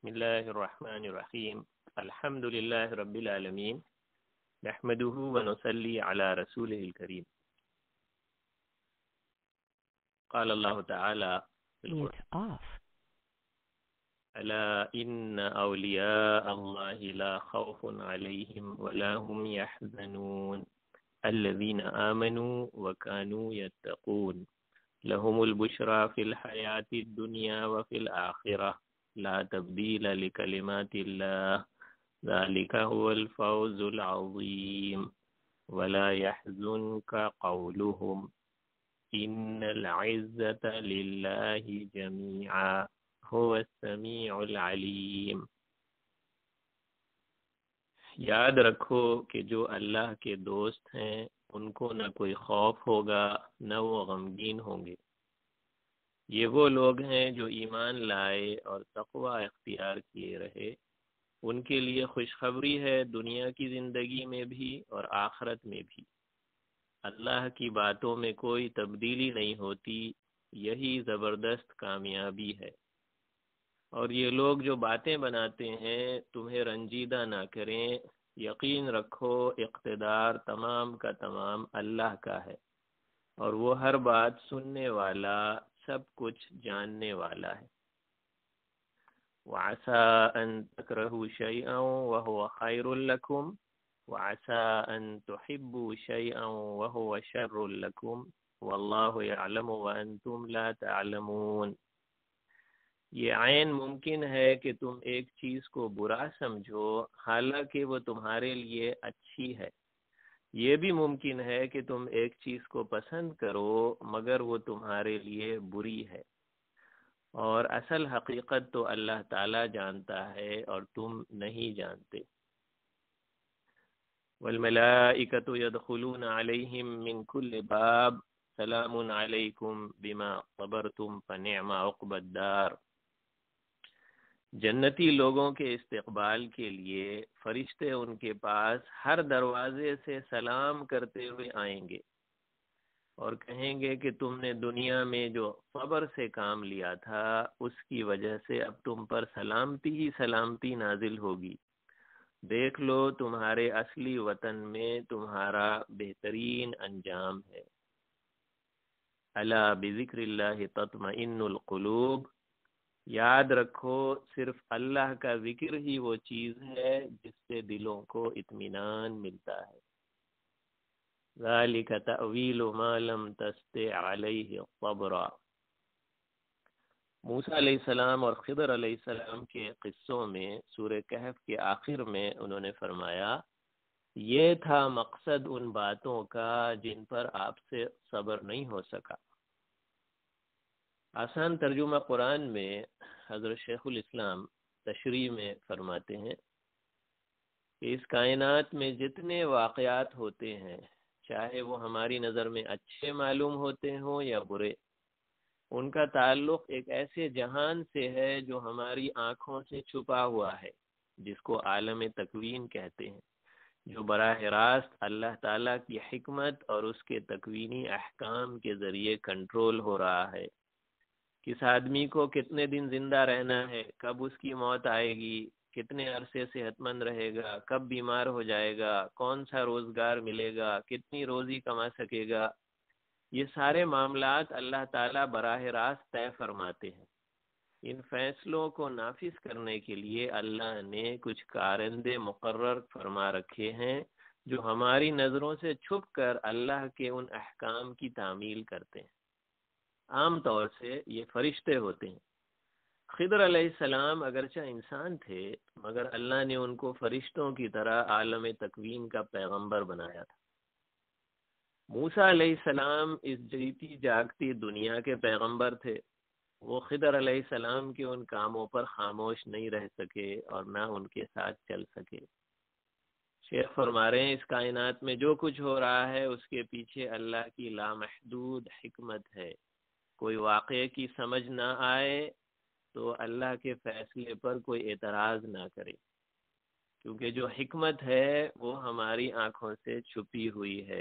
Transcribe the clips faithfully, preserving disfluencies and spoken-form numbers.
بسم الله الرحمن الرحيم الحمد لله رب العالمين نحمده ونصلي على رسوله الكريم قال الله تعالى في القرآن ألا إن أولياء الله لا خوف عليهم ولا هم يحزنون الذين آمنوا وكانوا يتقون لهم البشرى في الحياة الدنيا وفي الآخرة لا تبديل لكلمات الله ذلك هو الفوز العظيم ولا يحزنك قولهم إن العزة لله جميعا هو السميع العليم۔ یاد رکھو کہ جو اللہ کے دوست ہیں ان کو نہ کوئی خوف ہوگا نہ وہ غمگین ہوں گے۔ یہ وہ لوگ ہیں جو ایمان لائے اور تقوی اختیار کیے رہے، ان کے لیے خوشخبری ہے دنیا کی زندگی میں بھی اور آخرت میں بھی۔ اللہ کی باتوں میں کوئی تبدیلی نہیں ہوتی، یہی زبردست کامیابی ہے۔ اور یہ لوگ جو باتیں بناتے ہیں تمہیں رنجیدہ نہ کریں، یقین رکھو اقتدار تمام کا تمام اللہ کا ہے اور وہ ہر بات سننے والا، سب کچھ جاننے والا ہے۔ وَعَسَىٰ أَن تَكْرَهُوا شَيْئًا وَهُوَ خَيْرٌ لَكُمْ وَعَسَىٰ أَن تُحِبُّوا شَيْئًا وَهُوَ شَرٌّ لَكُمْ وَاللَّهُ يَعْلَمُ وَأَنتُمْ لَا تَعْلَمُونَ۔ یہ عین ممکن ہے کہ تم ایک چیز کو برا سمجھو حالانکہ وہ تمہارے لیے اچھی ہے، یہ بھی ممکن ہے کہ تم ایک چیز کو پسند کرو مگر وہ تمہارے لیے بری ہے، اور اصل حقیقت تو اللہ تعالی جانتا ہے اور تم نہیں جانتے۔ والملائکۃ یدخلون علیہم من کل باب سلام علیکم بما صبرتم فنعم عقبی الدار۔ جنتی لوگوں کے استقبال کے لیے فرشتے ان کے پاس ہر دروازے سے سلام کرتے ہوئے آئیں گے اور کہیں گے کہ تم نے دنیا میں جو صبر سے کام لیا تھا اس کی وجہ سے اب تم پر سلامتی ہی سلامتی نازل ہوگی، دیکھ لو تمہارے اصلی وطن میں تمہارا بہترین انجام ہے۔ الا بذکر اللہ تطمئن القلوب، یاد رکھو صرف اللہ کا ذکر ہی وہ چیز ہے جس سے دلوں کو اطمینان ملتا ہے۔ ذالک تأویل ما لم تستطع علیہ صبرا۔ موسیٰ علیہ السلام اور خضر علیہ السلام کے قصوں میں سورہ کہف کے آخر میں انہوں نے فرمایا یہ تھا مقصد ان باتوں کا جن پر آپ سے صبر نہیں ہو سکا۔ آسان ترجمہ قرآن میں حضرت شیخ الاسلام تشریح میں فرماتے ہیں کہ اس کائنات میں جتنے واقعات ہوتے ہیں چاہے وہ ہماری نظر میں اچھے معلوم ہوتے ہوں یا برے، ان کا تعلق ایک ایسے جہان سے ہے جو ہماری آنکھوں سے چھپا ہوا ہے، جس کو عالم تکوین کہتے ہیں، جو براہ راست اللہ تعالیٰ کی حکمت اور اس کے تکوینی احکام کے ذریعے کنٹرول ہو رہا ہے۔ کس آدمی کو کتنے دن زندہ رہنا ہے، کب اس کی موت آئے گی، کتنے عرصے صحت مند رہے گا، کب بیمار ہو جائے گا، کون سا روزگار ملے گا، کتنی روزی کما سکے گا، یہ سارے معاملات اللہ تعالیٰ براہ راست طے فرماتے ہیں۔ ان فیصلوں کو نافذ کرنے کے لیے اللہ نے کچھ کارندے مقرر فرما رکھے ہیں جو ہماری نظروں سے چھپ کر اللہ کے ان احکام کی تعمیل کرتے ہیں۔ عام طور سے یہ فرشتے ہوتے ہیں۔ خضر علیہ السلام اگرچہ انسان تھے مگر اللہ نے ان کو فرشتوں کی طرح عالم تکوین کا پیغمبر بنایا تھا۔ موسیٰ علیہ السلام اس جیتی جاگتی دنیا کے پیغمبر تھے، وہ خضر علیہ السلام کے ان کاموں پر خاموش نہیں رہ سکے اور نہ ان کے ساتھ چل سکے۔ شیخ فرما رہے ہیں اس کائنات میں جو کچھ ہو رہا ہے اس کے پیچھے اللہ کی لامحدود حکمت ہے۔ کوئی واقعے کی سمجھ نہ آئے تو اللہ کے فیصلے پر کوئی اعتراض نہ کرے، کیونکہ جو حکمت ہے وہ ہماری آنکھوں سے چھپی ہوئی ہے۔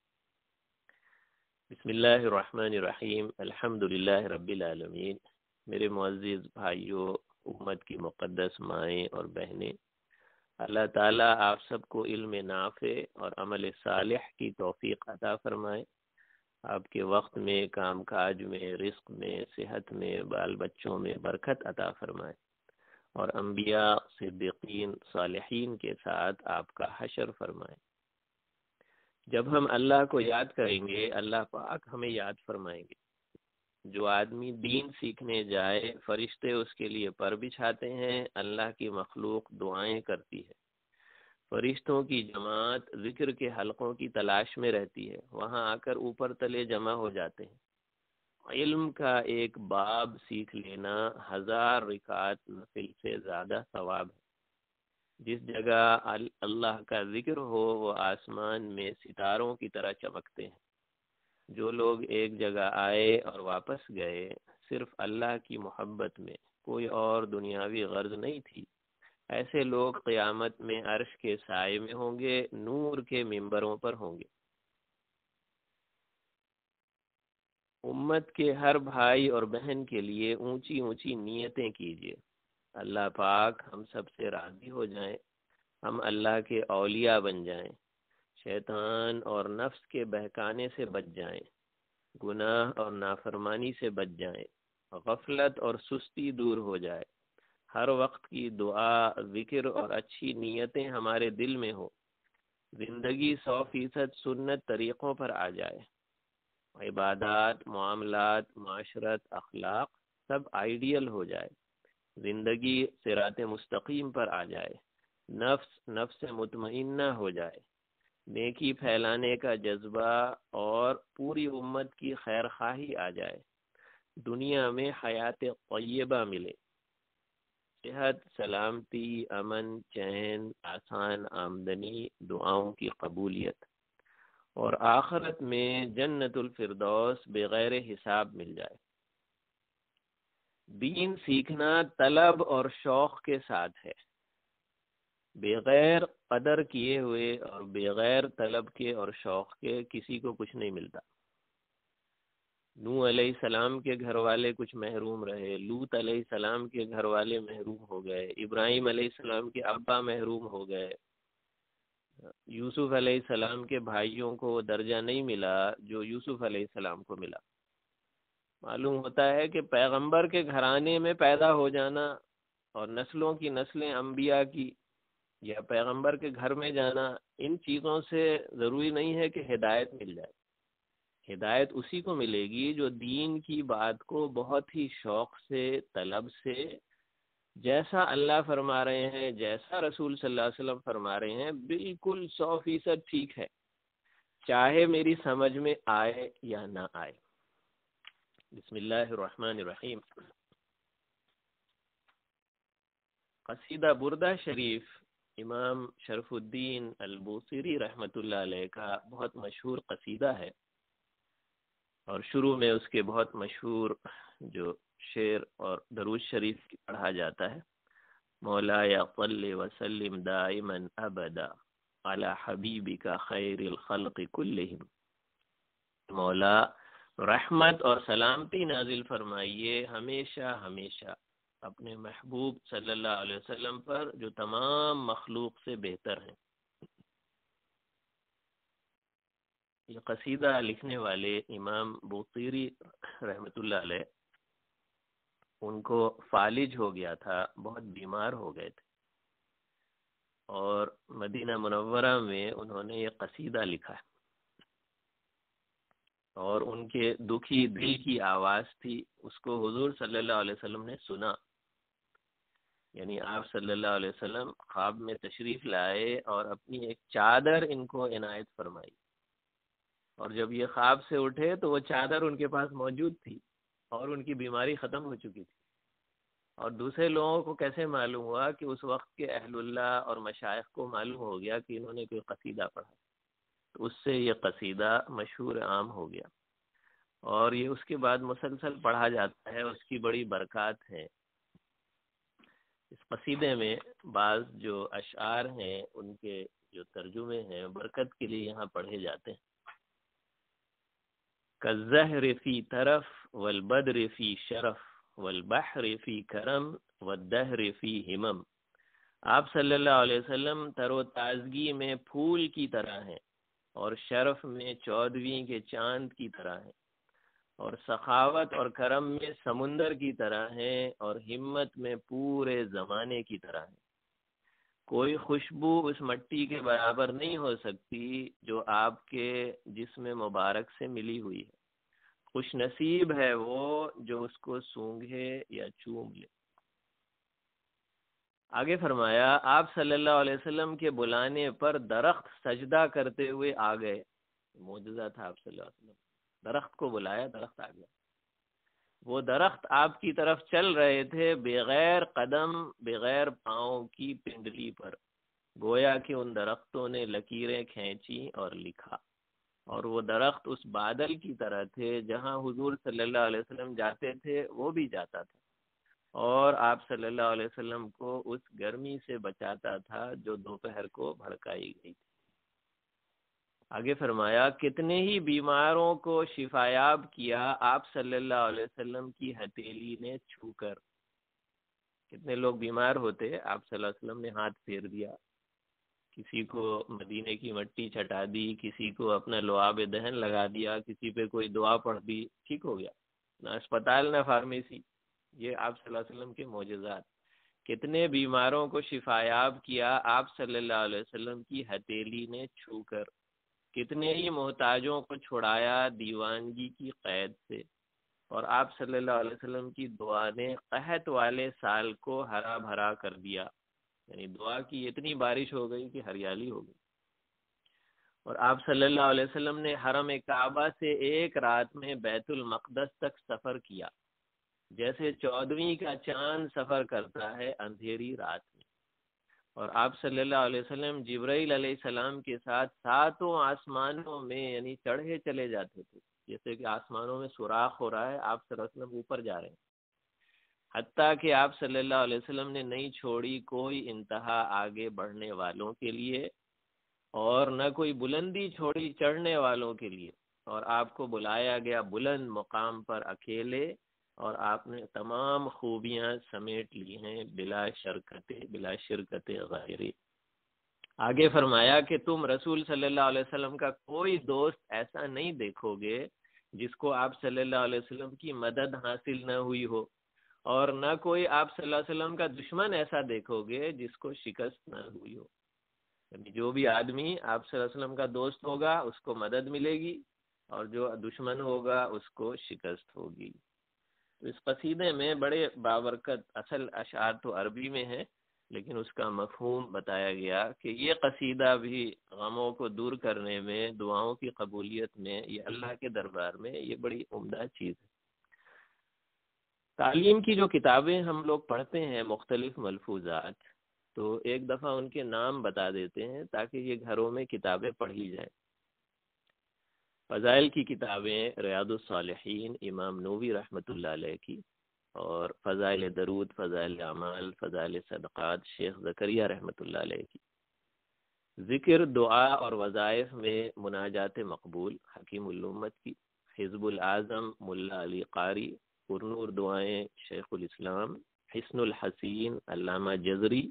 بسم اللہ الرحمن الرحیم، الحمد للہ رب العالمین۔ میرے معزز بھائیوں امت کی مقدس مائیں اور بہنیں، اللہ تعالیٰ آپ سب کو علم نافع اور عمل صالح کی توفیق عطا فرمائے، آپ کے وقت میں، کام کاج میں، رزق میں، صحت میں، بال بچوں میں برکت عطا فرمائے، اور انبیاء، صدیقین، صالحین کے ساتھ آپ کا حشر فرمائے۔ جب ہم اللہ کو یاد کریں گے، اللہ پاک ہمیں یاد فرمائیں گے۔ جو آدمی دین سیکھنے جائے، فرشتے اس کے لیے پر بچھاتے ہیں، اللہ کی مخلوق دعائیں کرتی ہے، فرشتوں کی جماعت ذکر کے حلقوں کی تلاش میں رہتی ہے، وہاں آ کر اوپر تلے جمع ہو جاتے ہیں۔ علم کا ایک باب سیکھ لینا ہزار رکعت نفل سے زیادہ ثواب ہے۔ جس جگہ اللہ کا ذکر ہو وہ آسمان میں ستاروں کی طرح چمکتے ہیں۔ جو لوگ ایک جگہ آئے اور واپس گئے، صرف اللہ کی محبت میں، کوئی اور دنیاوی غرض نہیں تھی، ایسے لوگ قیامت میں عرش کے سائے میں ہوں گے، نور کے ممبروں پر ہوں گے۔ امت کے ہر بھائی اور بہن کے لیے اونچی اونچی نیتیں کیجیے، اللہ پاک ہم سب سے راضی ہو جائیں، ہم اللہ کے اولیاء بن جائیں، شیطان اور نفس کے بہکانے سے بچ جائیں، گناہ اور نافرمانی سے بچ جائیں، غفلت اور سستی دور ہو جائے، ہر وقت کی دعا، ذکر اور اچھی نیتیں ہمارے دل میں ہو، زندگی سو فیصد سنت طریقوں پر آ جائے، عبادات، معاملات، معاشرت، اخلاق سب آئیڈیل ہو جائے، زندگی صراط مستقیم پر آ جائے، نفس نفس مطمئنہ ہو جائے، نیکی پھیلانے کا جذبہ اور پوری امت کی خیر خواہی آ جائے، دنیا میں حیات طیبہ ملے، صحت، سلامتی، امن، چین، آسان آمدنی، دعاؤں کی قبولیت، اور آخرت میں جنت الفردوس بغیر حساب مل جائے۔ دین سیکھنا طلب اور شوق کے ساتھ ہے، بغیر قدر کیے ہوئے اور بغیر طلب کے اور شوق کے کسی کو کچھ نہیں ملتا۔ نوح علیہ السلام کے گھر والے کچھ محروم رہے، لوط علیہ السلام کے گھر والے محروم ہو گئے، ابراہیم علیہ السلام کے ابا محروم ہو گئے، یوسف علیہ السلام کے بھائیوں کو وہ درجہ نہیں ملا جو یوسف علیہ السلام کو ملا۔ معلوم ہوتا ہے کہ پیغمبر کے گھرانے میں پیدا ہو جانا اور نسلوں کی نسلیں انبیاء کی یا پیغمبر کے گھر میں جانا، ان چیزوں سے ضروری نہیں ہے کہ ہدایت مل جائے۔ ہدایت اسی کو ملے گی جو دین کی بات کو بہت ہی شوق سے، طلب سے، جیسا اللہ فرما رہے ہیں، جیسا رسول صلی اللہ علیہ وسلم فرما رہے ہیں، بالکل سو فیصد ٹھیک ہے، چاہے میری سمجھ میں آئے یا نہ آئے۔ بسم اللہ الرحمن الرحیم۔ قصیدہ بردہ شریف امام شرف الدین البوصیری رحمۃ اللہ علیہ کا بہت مشہور قصیدہ ہے، اور شروع میں اس کے بہت مشہور جو شعر اور درود شریف پڑھا جاتا ہے، مولا یا صلی وسلم دائما ابدا علی حبیبک خیر الخلق کلہم، مولا رحمت اور سلامتی نازل فرمائیے ہمیشہ ہمیشہ اپنے محبوب صلی اللہ علیہ وسلم پر جو تمام مخلوق سے بہتر ہیں۔ یہ قصیدہ لکھنے والے امام بوصیری رحمۃ اللہ علیہ، ان کو فالج ہو گیا تھا، بہت بیمار ہو گئے تھے، اور مدینہ منورہ میں انہوں نے یہ قصیدہ لکھا ہے، اور ان کے دکھی دل کی آواز تھی، اس کو حضور صلی اللہ علیہ وسلم نے سنا، یعنی آپ صلی اللہ علیہ وسلم خواب میں تشریف لائے اور اپنی ایک چادر ان کو عنایت فرمائی، اور جب یہ خواب سے اٹھے تو وہ چادر ان کے پاس موجود تھی اور ان کی بیماری ختم ہو چکی تھی۔ اور دوسرے لوگوں کو کیسے معلوم ہوا کہ اس وقت کے اہل اللہ اور مشائخ کو معلوم ہو گیا کہ انہوں نے کوئی قصیدہ پڑھا، تو اس سے یہ قصیدہ مشہور عام ہو گیا، اور یہ اس کے بعد مسلسل پڑھا جاتا ہے، اس کی بڑی برکات ہیں۔ اس قصیدے میں بعض جو اشعار ہیں ان کے جو ترجمے ہیں برکت کے لیے یہاں پڑھے جاتے ہیں۔ کالزہر فی طرف والبدر فی شرف والبحر فی کرم والدہر فی ہمم. آپ صلی اللہ علیہ وسلم تر و تازگی میں پھول کی طرح ہیں، اور شرف میں چودھویں کے چاند کی طرح ہیں، اور سخاوت اور کرم میں سمندر کی طرح ہیں، اور ہمت میں پورے زمانے کی طرح ہیں. کوئی خوشبو اس مٹی کے برابر نہیں ہو سکتی جو آپ کے جسم مبارک سے ملی ہوئی ہے. خوش نصیب ہے وہ جو اس کو سونگھے یا چوم لے. آگے فرمایا آپ صلی اللہ علیہ وسلم کے بلانے پر درخت سجدہ کرتے ہوئے آ گئے. معجزہ تھا آپ صلی اللہ علیہ وسلم. درخت کو بلایا، درخت آ گیا. وہ درخت آپ کی طرف چل رہے تھے بغیر قدم، بغیر پاؤں کی پنڈلی پر، گویا کہ ان درختوں نے لکیریں کھینچی اور لکھا. اور وہ درخت اس بادل کی طرح تھے، جہاں حضور صلی اللہ علیہ وسلم جاتے تھے وہ بھی جاتا تھا، اور آپ صلی اللہ علیہ وسلم کو اس گرمی سے بچاتا تھا جو دوپہر کو بھڑکائی گئی تھی. آگے فرمایا کتنے ہی بیماروں کو شفایاب کیا آپ صلی اللہ علیہ وسلم کی ہتھیلی نے چھو کر. کتنے لوگ بیمار ہوتے، آپ صلی اللہ علیہ وسلم نے ہاتھ پھیر دیا، کسی کو مدینے کی مٹی چھٹا دی، کسی کو اپنا لعاب دہن لگا دیا، کسی پہ کوئی دعا پڑھ دی، ٹھیک ہو گیا. نہ اسپتال نہ فارمیسی. یہ آپ صلی اللہ علیہ وسلم کے معجزات. کتنے بیماروں کو شفایاب کیا آپ صلی اللہ علیہ وسلم کی ہتھیلی نے چھو کر. کتنے ہی محتاجوں کو چھڑایا دیوانگی کی قید سے، اور آپ صلی اللہ علیہ وسلم کی دعا نے قحط والے سال کو ہرا بھرا کر دیا. یعنی دعا کی اتنی بارش ہو گئی کہ ہریالی ہو گئی. اور آپ صلی اللہ علیہ وسلم نے حرم کعبہ سے ایک رات میں بیت المقدس تک سفر کیا، جیسے چودھویں کا چاند سفر کرتا ہے اندھیری رات میں. اور آپ صلی اللہ علیہ وسلم جبرائیل علیہ السلام کے ساتھ ساتوں آسمانوں میں یعنی چڑھے چلے جاتے تھے، جیسے کہ آسمانوں میں سوراخ ہو رہا ہے، آپ صلی اللہ علیہ وسلم اوپر جا رہے ہیں. حتیٰ کہ آپ صلی اللہ علیہ وسلم نے نہیں چھوڑی کوئی انتہا آگے بڑھنے والوں کے لیے، اور نہ کوئی بلندی چھوڑی چڑھنے والوں کے لیے. اور آپ کو بلایا گیا بلند مقام پر اکیلے، اور آپ نے تمام خوبیاں سمیٹ لی ہیں بلا شرکت بلا شرکت غیری. آگے فرمایا کہ تم رسول صلی اللہ علیہ وسلم کا کوئی دوست ایسا نہیں دیکھو گے جس کو آپ صلی اللہ علیہ وسلم کی مدد حاصل نہ ہوئی ہو، اور نہ کوئی آپ صلی اللہ علیہ وسلم کا دشمن ایسا دیکھو گے جس کو شکست نہ ہوئی ہو. یعنی جو بھی آدمی آپ صلی اللہ علیہ وسلم کا دوست ہوگا اس کو مدد ملے گی، اور جو دشمن ہوگا اس کو شکست ہوگی. تو اس قصیدے میں بڑے بابرکت اصل اشعار تو عربی میں ہیں، لیکن اس کا مفہوم بتایا گیا کہ یہ قصیدہ بھی غموں کو دور کرنے میں، دعاؤں کی قبولیت میں، یہ اللہ کے دربار میں یہ بڑی عمدہ چیز ہے. تعلیم کی جو کتابیں ہم لوگ پڑھتے ہیں مختلف ملفوظات، تو ایک دفعہ ان کے نام بتا دیتے ہیں تاکہ یہ گھروں میں کتابیں پڑھی جائیں. فضائل کی کتابیں ریاض الصالحین امام نووی رحمۃ اللہ علیہ کی، اور فضائل درود، فضائل اعمال، فضائل صدقات شیخ زکریا رحمۃ اللہ علیہ کی. ذکر، دعا اور وظائف میں مناجات مقبول حکیم الامت کی. حزب الاعظم ملا علی قاری. پرنور دعائیں شیخ الاسلام. حسن الحسین علامہ جزری.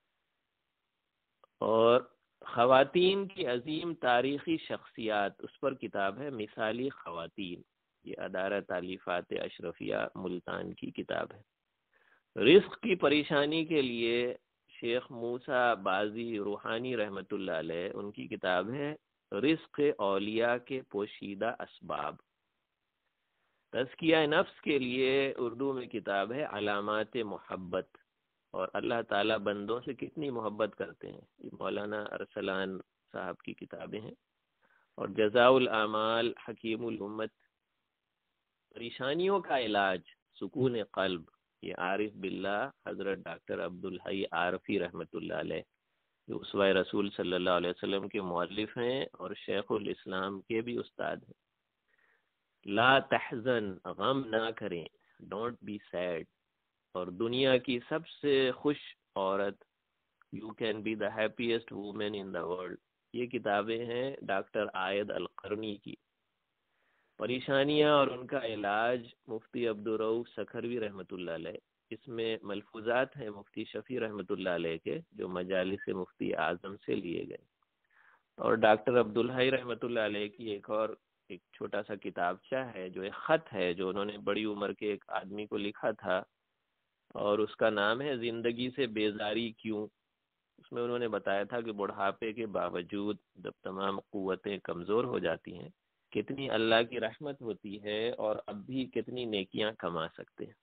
اور خواتین کی عظیم تاریخی شخصیات، اس پر کتاب ہے مثالی خواتین، یہ ادارہ تالیفات اشرفیہ ملتان کی کتاب ہے. رزق کی پریشانی کے لیے شیخ موسیٰ بازی روحانی رحمۃ اللہ علیہ، ان کی کتاب ہے رزق اولیاء کے پوشیدہ اسباب. تزکیہ نفس کے لیے اردو میں کتاب ہے علامات محبت، اور اللہ تعالیٰ بندوں سے کتنی محبت کرتے ہیں، یہ مولانا ارسلان صاحب کی کتابیں ہیں. اور جزاء الاعمال حکیم الامت. پریشانیوں کا علاج سکون قلب، یہ عارف باللہ حضرت ڈاکٹر عبدالحی عارفی رحمۃ اللہ علیہ، جو اسوہ رسول صلی اللہ علیہ وسلم کے مؤلف ہیں اور شیخ الاسلام کے بھی استاد ہیں. لا تحزن، غم نہ کریں، ڈونٹ بی سیڈ. اور دنیا کی سب سے خوش عورت، you can be the happiest woman in the world, یہ کتابیں ہیں ڈاکٹر عائد القرنی کی. پریشانیاں اور ان کا علاج مفتی عبدالرؤف سکھروی رحمۃ اللہ علیہ، اس میں ملفوظات ہیں مفتی شفیع رحمۃ اللہ علیہ کے جو مجالس مفتی اعظم سے لیے گئے، اور ڈاکٹر عبدالحی رحمۃ اللہ علیہ کی ایک اور ایک چھوٹا سا کتابچہ ہے جو ایک خط ہے جو انہوں نے بڑی عمر کے ایک آدمی کو لکھا تھا، اور اس کا نام ہے زندگی سے بیزاری کیوں۔ اس میں انہوں نے بتایا تھا کہ بڑھاپے کے باوجود جب تمام قوتیں کمزور ہو جاتی ہیں کتنی اللہ کی رحمت ہوتی ہے اور اب بھی کتنی نیکیاں کما سکتے ہیں۔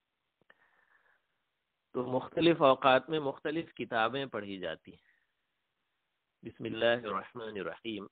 تو مختلف اوقات میں مختلف کتابیں پڑھی جاتی ہیں۔ بسم اللہ الرحمن الرحیم۔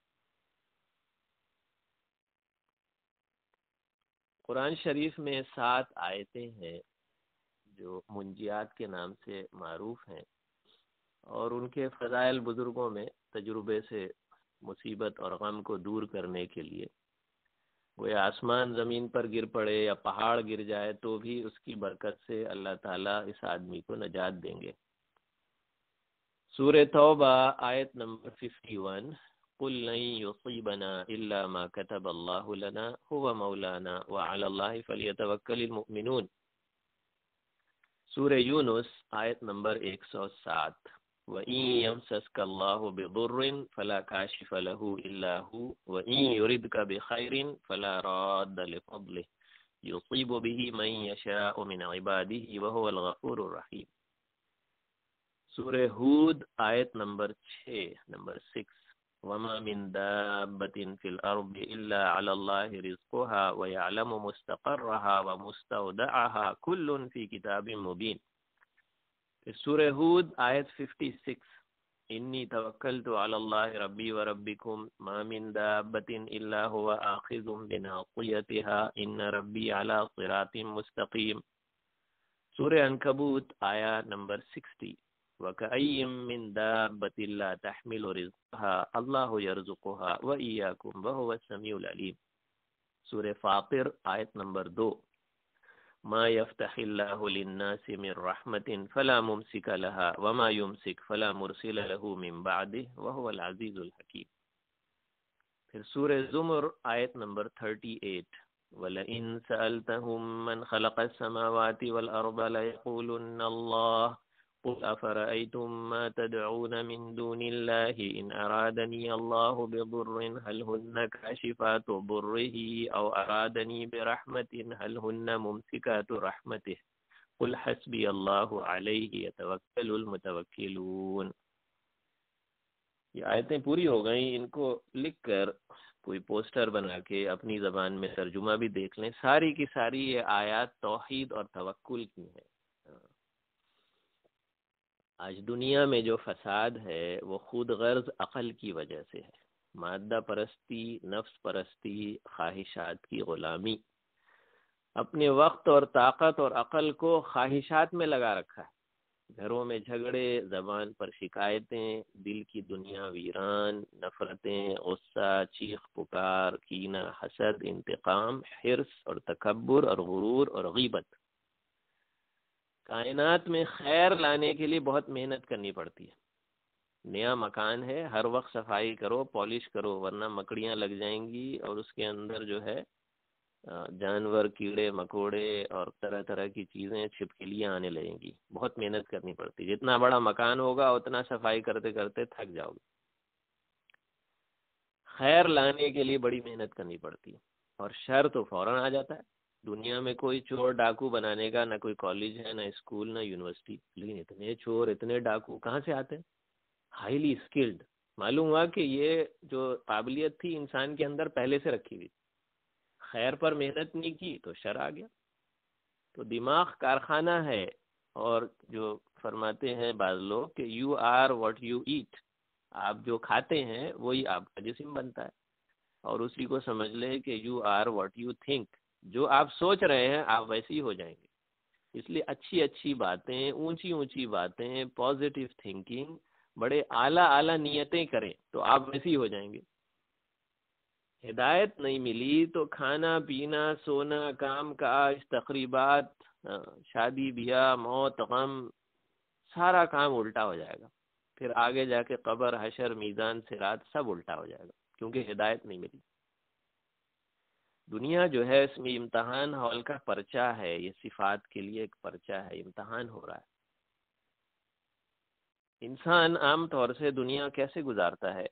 قرآن شریف میں سات آیتیں ہیں جو منجیات کے نام سے معروف ہیں، اور ان کے فضائل بزرگوں میں تجربے سے مصیبت اور غم کو دور کرنے کے لیے وہ آسمان زمین پر گر پڑے یا پہاڑ گر جائے تو بھی اس کی برکت سے اللہ تعالیٰ اس آدمی کو نجات دیں گے۔ سورہ توبہ آیت نمبر اکیاون، قُلْ لَن يُصِيبَنَا إِلَّا مَا كَتَبَ اللَّهُ لَنَا هُوَ مَوْلَانَا وَعَلَى اللَّهِ فَلْيَتَوَكَّلِ الْمُؤْمِنُونَ۔ سورہ یونس آیت نمبر ایک سو سات، وَإِن يَمْسَسْكَ اللَّهُ بِضُرٍّ فَلَا كَاشِفَ لَهُ إِلَّا هُوَ وَإِن يُرِدْكَ بِخَيْرٍ فَلَا رَادَّ لِفَضْلِهِ يُصِيبُ بِهِ مَن يَشَاءُ مِنْ عِبَادِهِ وَهُوَ الْغَفُورُ الرَّحِيمُ۔ سورہ ہود آیت نمبر چھ، نمبر سکس، وَمَا مِن دَابَّةٍ فِي الْأَرْضِ إِلَّا عَلَى اللَّهِ رِزْقُهَا وَيَعْلَمُ مُسْتَقَرَّهَا وَمُسْتَوْدَعَهَا كُلٌّ فِي كِتَابٍ مُبِينٍ۔ سورہ ہود آیت چھپن، انی توکلت علی اللہ ربی و ربکم ما من دابۃ الا هو آخذ بناصیتها ان ربی علی صراط مستقیم۔ سورہ عنکبوت آیا نمبر ساٹھ، وَكَأَيٍّ مِّن دَابَّةٍ لَّا تَحْمِلُ رِزْقَهَا اللَّهُ يَرْزُقُهَا وَإِيَّاكُمْ وَهُوَ السَّمِيعُ الْعَلِيمُ۔ سورہ فاطر آیت نمبر دو، ما يفتح الله للناس من رحمة فلا ممسك لها وما يمسك فلا مرسل له من بعده وهو العزيز الحكيم۔ پھر سورہ زمر آیت نمبر اڑتیس، وَلَئِن سَأَلْتَهُم مَّنْ خَلَقَ السَّمَاوَاتِ وَالْأَرْضَ لَيَقُولُنَّ اللَّهُ قُلْ أَفَرَأَيْتُم مَّا تَدْعُونَ مِن دُونِ اللَّهِ إِنْ أَرَادَنِيَ اللَّهُ بِضُرٍّ هَلْ هُنَّ كَاشِفَاتُ ضُرِّهِ أَوْ أَرَادَنِي بِرَحْمَةٍ هَلْ هُنَّ مُمْسِكَاتُ رَحْمَتِهِ قُلْ حَسْبِيَ اللَّهُ عَلَيْهِ يَتَوَكَّلُ الْمُتَوَكِّلُونَ۔ یہ آیتیں پوری ہو گئیں، ان کو لکھ کر کوئی پوسٹر بنا کے اپنی زبان میں ترجمہ بھی دیکھ لیں۔ ساری کی ساری یہ آیات توحید اور توکل کی ہیں۔ آج دنیا میں جو فساد ہے وہ خود غرض عقل کی وجہ سے ہے، مادہ پرستی، نفس پرستی، خواہشات کی غلامی، اپنے وقت اور طاقت اور عقل کو خواہشات میں لگا رکھا ہے۔ گھروں میں جھگڑے، زبان پر شکایتیں، دل کی دنیا ویران، نفرتیں، غصہ، چیخ پکار، کینہ، حسد، انتقام، حرص اور تکبر اور غرور اور غیبت۔ کائنات میں خیر لانے کے لیے بہت محنت کرنی پڑتی ہے۔ نیا مکان ہے، ہر وقت صفائی کرو، پالش کرو، ورنہ مکڑیاں لگ جائیں گی اور اس کے اندر جو ہے جانور، کیڑے مکوڑے اور طرح طرح کی چیزیں، چھپکلیاں آنے لگیں گی۔ بہت محنت کرنی پڑتی ہے۔ جتنا بڑا مکان ہوگا اتنا صفائی کرتے کرتے تھک جاؤ گے۔ خیر لانے کے لیے بڑی محنت کرنی پڑتی ہے، اور شر تو فوراً آ جاتا ہے۔ دنیا میں کوئی چور ڈاکو بنانے کا نہ کوئی کالج ہے، نہ اسکول، نہ یونیورسٹی، لیکن اتنے چور، اتنے ڈاکو کہاں سے آتے ہیں؟ Highly skilled. معلوم ہوا کہ یہ جو قابلیت تھی انسان کے اندر پہلے سے رکھی ہوئی، خیر پر محنت نہیں کی تو شر آ گیا۔ تو دماغ کارخانہ ہے، اور جو فرماتے ہیں بعض لوگ کہ you are what you eat, آپ جو کھاتے ہیں وہی آپ کا جسم بنتا ہے، اور اسی کو سمجھ لے کہ you are what you think, جو آپ سوچ رہے ہیں آپ ویسے ہی ہو جائیں گے۔ اس لیے اچھی اچھی باتیں، اونچی اونچی باتیں، پازیٹیو تھنکنگ، بڑے اعلیٰ اعلیٰ نیتیں کریں تو آپ ویسے ہی ہو جائیں گے۔ ہدایت نہیں ملی تو کھانا پینا، سونا، کام کاج، تقریبات، شادی بیاہ، موت، غم، سارا کام الٹا ہو جائے گا۔ پھر آگے جا کے قبر، حشر، میزان، صراط سب الٹا ہو جائے گا، کیونکہ ہدایت نہیں ملی۔ دنیا جو ہے اس میں امتحان ہال کا پرچہ ہے، یہ صفات کے لیے ایک پرچہ ہے، امتحان ہو رہا ہے۔ انسان عام طور سے دنیا کیسے گزارتا ہے؟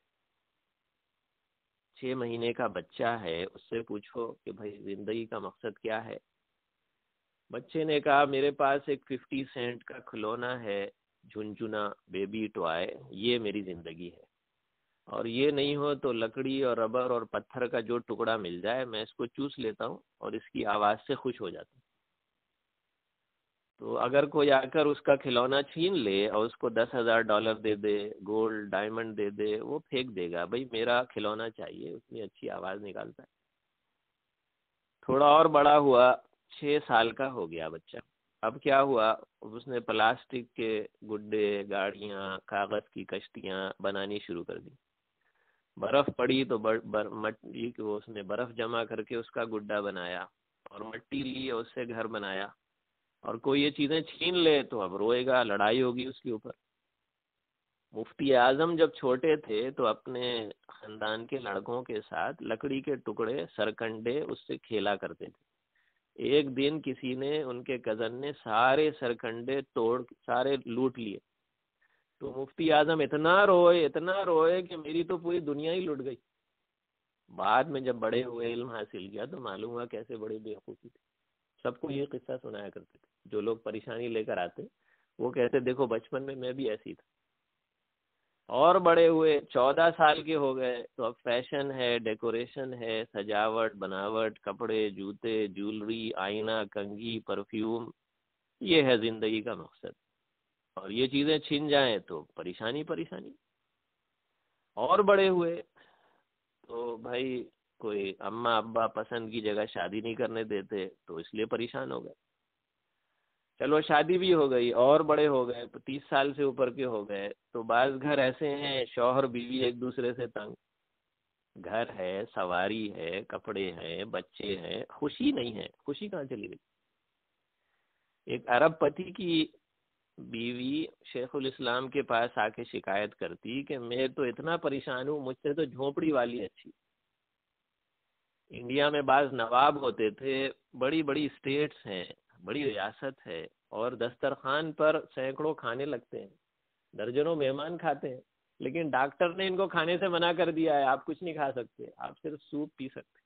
چھ مہینے کا بچہ ہے، اس سے پوچھو کہ بھائی زندگی کا مقصد کیا ہے؟ بچے نے کہا میرے پاس ایک ففٹی سینٹ کا کھلونا ہے، جھنجھنا بیبی ٹوائے، یہ میری زندگی ہے، اور یہ نہیں ہو تو لکڑی اور ربر اور پتھر کا جو ٹکڑا مل جائے میں اس کو چوس لیتا ہوں اور اس کی آواز سے خوش ہو جاتا ہوں۔ تو اگر کوئی آ کر اس کا کھلونا چھین لے اور اس کو دس ہزار ڈالر دے دے، گولڈ ڈائمنڈ دے دے، وہ پھینک دے گا، بھائی میرا کھلونا چاہیے، اتنی اچھی آواز نکالتا ہے۔ تھوڑا اور بڑا ہوا، چھ سال کا ہو گیا بچہ، اب کیا ہوا، اس نے پلاسٹک کے گڈے، گاڑیاں، کاغذ کی کشتیاں بنانی شروع کر دی۔ برف پڑی تو مٹی کو اس نے برف جمع کر کے اس کا گڈا بنایا، اور مٹی لی اور اس سے گھر بنایا، اور کوئی یہ چیزیں چھین لے تو اب روئے گا، لڑائی ہوگی اس کے اوپر۔ مفتی اعظم جب چھوٹے تھے تو اپنے خاندان کے لڑکوں کے ساتھ لکڑی کے ٹکڑے، سرکنڈے اس سے کھیلا کرتے تھے۔ ایک دن کسی نے، ان کے کزن نے سارے سرکنڈے توڑ سارے لوٹ لیے، تو مفتی اعظم اتنا روئے اتنا روئے کہ میری تو پوری دنیا ہی لٹ گئی۔ بعد میں جب بڑے ہوئے، علم حاصل کیا تو معلوم ہوا کیسے بڑی بیوقوفی تھی۔ سب کو یہ قصہ سنایا کرتے تھے، جو لوگ پریشانی لے کر آتے وہ کہتے دیکھو بچپن میں میں بھی ایسی تھا۔ اور بڑے ہوئے، چودہ سال کے ہو گئے تو اب فیشن ہے، ڈیکوریشن ہے، سجاوٹ بناوٹ، کپڑے، جوتے، جولری، آئینہ، کنگھی، پرفیوم، یہ ہے زندگی کا مقصد۔ اور یہ چیزیں چھن جائیں تو پریشانی پریشانی۔ اور بڑے ہوئے تو بھائی کوئی اماں ابا پسند کی جگہ شادی نہیں کرنے دیتے تو اس لیے پریشان ہو گئے۔ چلو شادی بھی ہو گئی، اور بڑے ہو گئے، تیس سال سے اوپر کے ہو گئے تو بعض گھر ایسے ہیں شوہر بیوی ایک دوسرے سے تنگ، گھر ہے، سواری ہے، کپڑے ہیں، بچے ہیں، خوشی نہیں ہے۔ خوشی کہاں چلی گئی؟ ایک عرب پتی کی بیوی شیخ الاسلام کے پاس آ کے شکایت کرتی کہ میں تو اتنا پریشان ہوں، مجھ سے تو جھونپڑی والی اچھی۔ انڈیا میں بعض نواب ہوتے تھے، بڑی بڑی اسٹیٹس ہیں، بڑی ریاست ہے، اور دسترخوان پر سینکڑوں کھانے لگتے ہیں، درجنوں مہمان کھاتے ہیں، لیکن ڈاکٹر نے ان کو کھانے سے منع کر دیا ہے، آپ کچھ نہیں کھا سکتے، آپ صرف سوپ پی سکتے۔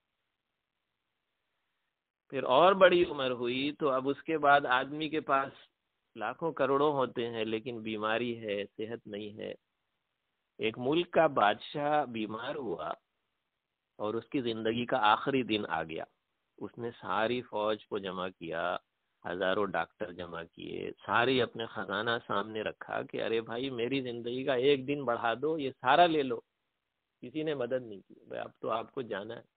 پھر اور بڑی عمر ہوئی تو اب اس کے بعد آدمی کے پاس لاکھوں کروڑوں ہوتے ہیں لیکن بیماری ہے، صحت نہیں ہے۔ ایک ملک کا بادشاہ بیمار ہوا اور اس کی زندگی کا آخری دن آ گیا، اس نے ساری فوج کو جمع کیا، ہزاروں ڈاکٹر جمع کیے، ساری اپنے خزانہ سامنے رکھا کہ ارے بھائی میری زندگی کا ایک دن بڑھا دو، یہ سارا لے لو۔ کسی نے مدد نہیں کی، بھائی اب تو آپ کو جانا ہے۔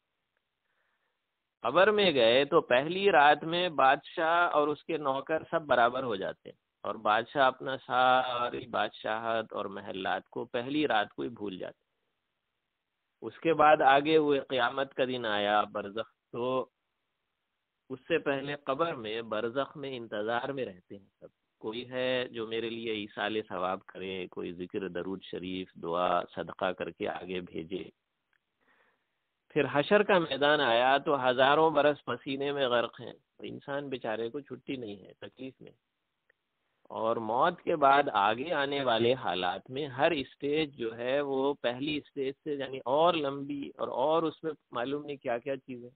قبر میں گئے تو پہلی رات میں بادشاہ اور اس کے نوکر سب برابر ہو جاتے ہیں، اور بادشاہ اپنا ساری بادشاہت اور محلات کو پہلی رات کو ہی بھول جاتے۔ اس کے بعد آگے ہوئے قیامت کا دن آیا، برزخ، تو اس سے پہلے قبر میں برزخ میں انتظار میں رہتے ہیں سب۔ کوئی ہے جو میرے لیے ایصال ثواب کرے، کوئی ذکر درود شریف، دعا، صدقہ کر کے آگے بھیجے۔ پھر حشر کا میدان آیا تو ہزاروں برس پسینے میں غرق ہیں، انسان بیچارے کو چھٹی نہیں ہے، تکلیف میں۔ اور موت کے بعد آگے آنے والے حالات میں ہر اسٹیج جو ہے وہ پہلی اسٹیج سے یعنی اور لمبی، اور اور اس میں معلوم نہیں کیا کیا چیزیں۔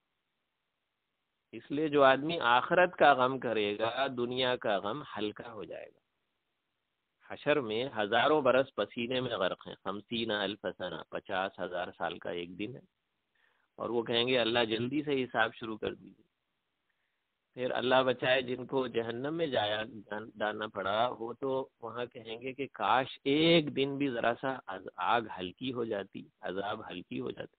اس لیے جو آدمی آخرت کا غم کرے گا دنیا کا غم ہلکا ہو جائے گا۔ حشر میں ہزاروں برس پسینے میں غرق ہیں، خمسین الف سنہ، پچاس ہزار سال کا ایک دن ہے، اور وہ کہیں گے اللہ جلدی سے حساب شروع کر دیجیے۔ پھر اللہ بچائے جن کو جہنم میں جایا ڈالنا پڑا، وہ تو وہاں کہیں گے کہ کاش ایک دن بھی ذرا سا آگ ہلکی ہو جاتی، عذاب ہلکی ہو جاتی۔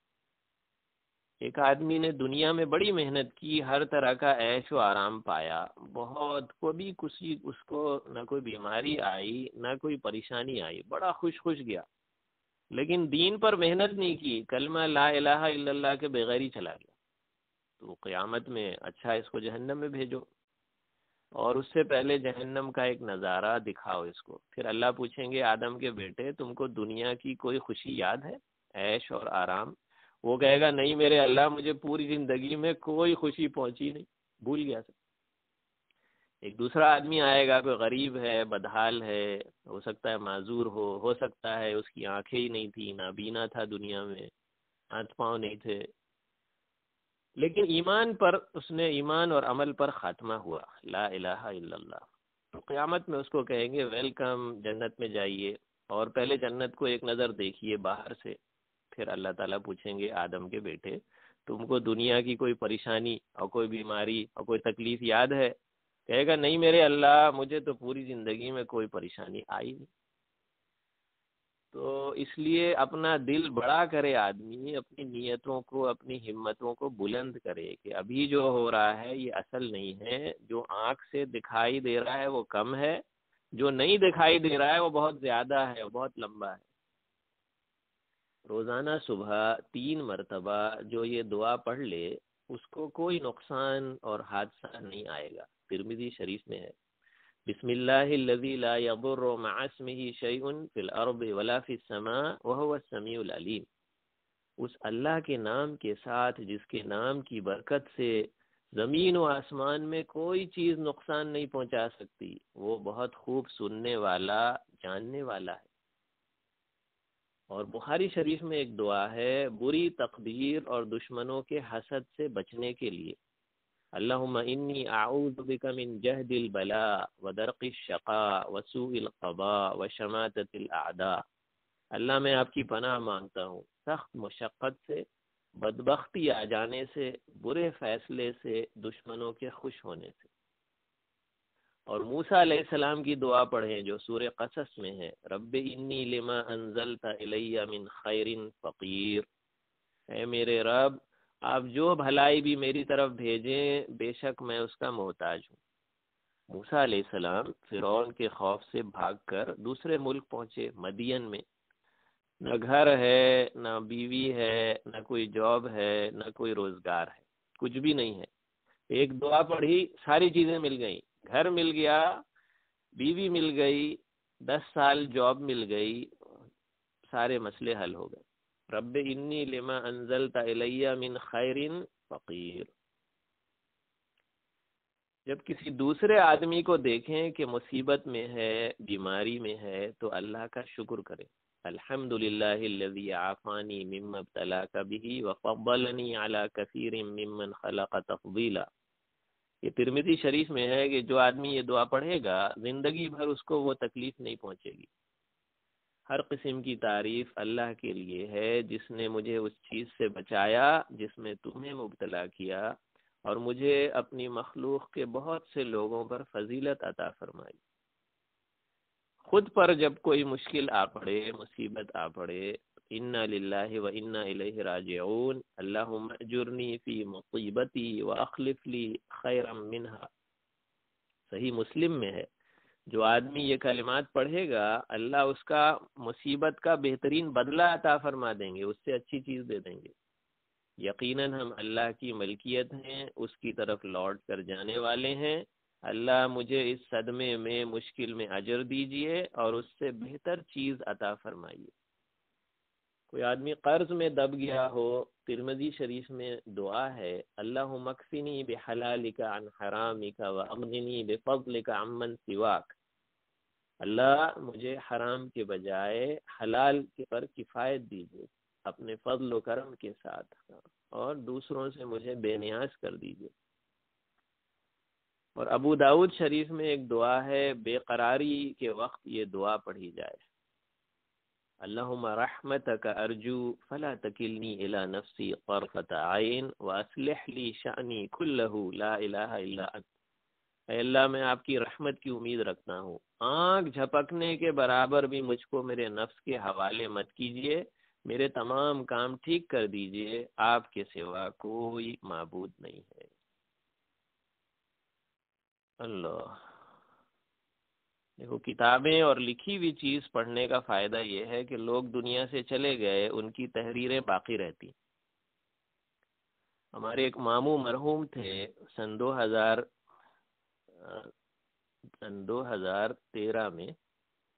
ایک آدمی نے دنیا میں بڑی محنت کی، ہر طرح کا عیش و آرام پایا، بہت، کبھی کسی اس کو نہ کوئی بیماری آئی نہ کوئی پریشانی آئی، بڑا خوش خوش گیا، لیکن دین پر محنت نہیں کی، کلمہ لا الہ الا اللہ کے بغیر ہی چلا گیا، تو قیامت میں اچھا اس کو جہنم میں بھیجو، اور اس سے پہلے جہنم کا ایک نظارہ دکھاؤ اس کو۔ پھر اللہ پوچھیں گے آدم کے بیٹے تم کو دنیا کی کوئی خوشی یاد ہے، عیش اور آرام؟ وہ کہے گا نہیں میرے اللہ مجھے پوری زندگی میں کوئی خوشی پہنچی نہیں، بھول گیا سب۔ ایک دوسرا آدمی آئے گا، کوئی غریب ہے، بدحال ہے، ہو سکتا ہے معذور ہو ہو سکتا ہے اس کی آنکھیں ہی نہیں تھی، نابینا تھا، دنیا میں ہاتھ پاؤں نہیں تھے، لیکن ایمان پر اس نے ایمان اور عمل پر خاتمہ ہوا، لا الہ الا اللہ۔ تو قیامت میں اس کو کہیں گے ویلکم، جنت میں جائیے، اور پہلے جنت کو ایک نظر دیکھیے باہر سے، پھر اللہ تعالیٰ پوچھیں گے آدم کے بیٹے تم کو دنیا کی کوئی پریشانی اور کوئی بیماری اور کوئی تکلیف یاد ہے؟ کہے گا نہیں میرے اللہ مجھے تو پوری زندگی میں کوئی پریشانی آئی نہیں۔ تو اس لیے اپنا دل بڑا کرے آدمی، اپنی نیتوں کو، اپنی ہمتوں کو بلند کرے کہ ابھی جو ہو رہا ہے یہ اصل نہیں ہے، جو آنکھ سے دکھائی دے رہا ہے وہ کم ہے، جو نہیں دکھائی دے رہا ہے وہ بہت زیادہ ہے، وہ بہت لمبا ہے۔ روزانہ صبح تین مرتبہ جو یہ دعا پڑھ لے اس کو کوئی نقصان اور حادثہ نہیں آئے گا۔ ترمذی شریف میں ہے بسم اللہ الذی لا یضر مع اسمہ شیء فی الارض ولا فی السماء وهو السمیع العلیم، اس اللہ کے نام کے ساتھ جس کے نام کی برکت سے زمین و آسمان میں کوئی چیز نقصان نہیں پہنچا سکتی، وہ بہت خوب سننے والا، جاننے والا ہے۔ اور بخاری شریف میں ایک دعا ہے بری تقدیر اور دشمنوں کے حسد سے بچنے کے لیے، اللہم انی اعوذ بک من جہد البلاء ودرق الشقاء وسوء القضاء وشماتۃ الاعداء، اللہ میں آپ کی پناہ مانگتا ہوں سخت مشقت سے، بدبختی آ جانے سے، برے فیصلے سے، دشمنوں کے خوش ہونے سے۔ اور موسیٰ علیہ السلام کی دعا پڑھیں جو سورہ قصص میں ہے، رب انی لما انزلت الی من خیر فقیر، اے میرے رب آپ جو بھلائی بھی میری طرف بھیجیں بے شک میں اس کا محتاج ہوں۔ موسیٰ علیہ السلام فرعون کے خوف سے بھاگ کر دوسرے ملک پہنچے، مدین میں نہ گھر ہے، نہ بیوی ہے، نہ کوئی جاب ہے، نہ کوئی روزگار ہے، کچھ بھی نہیں ہے۔ ایک دعا پڑھی ساری چیزیں مل گئیں، گھر مل گیا، بیوی مل گئی، دس سال جاب مل گئی، سارے مسئلے حل ہو گئے۔ رب انی لما انزلت الی من خیر فقیر۔ جب کسی دوسرے آدمی کو دیکھیں کہ مصیبت میں ہے، بیماری میں ہے، تو اللہ کا شکر کریں، الحمدللہ الذی عافانی مما ابتلاک بہ وفضلنی علی کثیر ممن خلق تفضیلا۔ یہ ترمذی شریف میں ہے کہ جو آدمی یہ دعا پڑھے گا زندگی بھر اس کو وہ تکلیف نہیں پہنچے گی۔ ہر قسم کی تعریف اللہ کے لیے ہے جس نے مجھے اس چیز سے بچایا جس میں تمہیں مبتلا کیا، اور مجھے اپنی مخلوق کے بہت سے لوگوں پر فضیلت عطا فرمائی۔ خود پر جب کوئی مشکل آ پڑے، مصیبت آ پڑے، انا للہ و انا الیہ راجعون، اللہم اجرنی فی مصیبتی واخلف لی خیرا منہا۔ صحیح مسلم میں ہے جو آدمی یہ کلمات پڑھے گا اللہ اس کا مصیبت کا بہترین بدلہ عطا فرما دیں گے، اس سے اچھی چیز دے دیں گے۔ یقیناً ہم اللہ کی ملکیت ہیں، اس کی طرف لوٹ کر جانے والے ہیں، اللہ مجھے اس صدمے میں، مشکل میں اجر دیجئے اور اس سے بہتر چیز عطا فرمائیے۔ کوئی آدمی قرض میں دب گیا ہو، ترمذی شریف میں دعا ہے اللہم اکفنی بحلالک عن حرامک واغننی بفضلک عمن سواک، اللہ مجھے حرام کے بجائے حلال کے پر کفایت دیجیے اپنے فضل و کرم کے ساتھ، اور دوسروں سے مجھے بے نیاز کر دیجیے۔ اور ابو داؤد شریف میں ایک دعا ہے بے قراری کے وقت یہ دعا پڑھی جائے، اللہم رحمتک ارجو فلا تکلنی الی نفسی طرفۃ عین واصلح لی شأنی کلہ لا الہ الا انت، اے اللہ میں آپ کی رحمت کی امید رکھتا ہوں، آنکھ جھپکنے کے برابر بھی مجھ کو میرے نفس کے حوالے مت کیجیے، میرے تمام کام ٹھیک کر دیجیے، آپ کے سوا کوئی معبود نہیں ہے۔ اللہ، دیکھو کتابیں اور لکھی ہوئی چیز پڑھنے کا فائدہ یہ ہے کہ لوگ دنیا سے چلے گئے ان کی تحریریں باقی رہتی۔ ہمارے ایک ماموں مرحوم تھے، سن دو ہزار سن دو ہزار تیرہ میں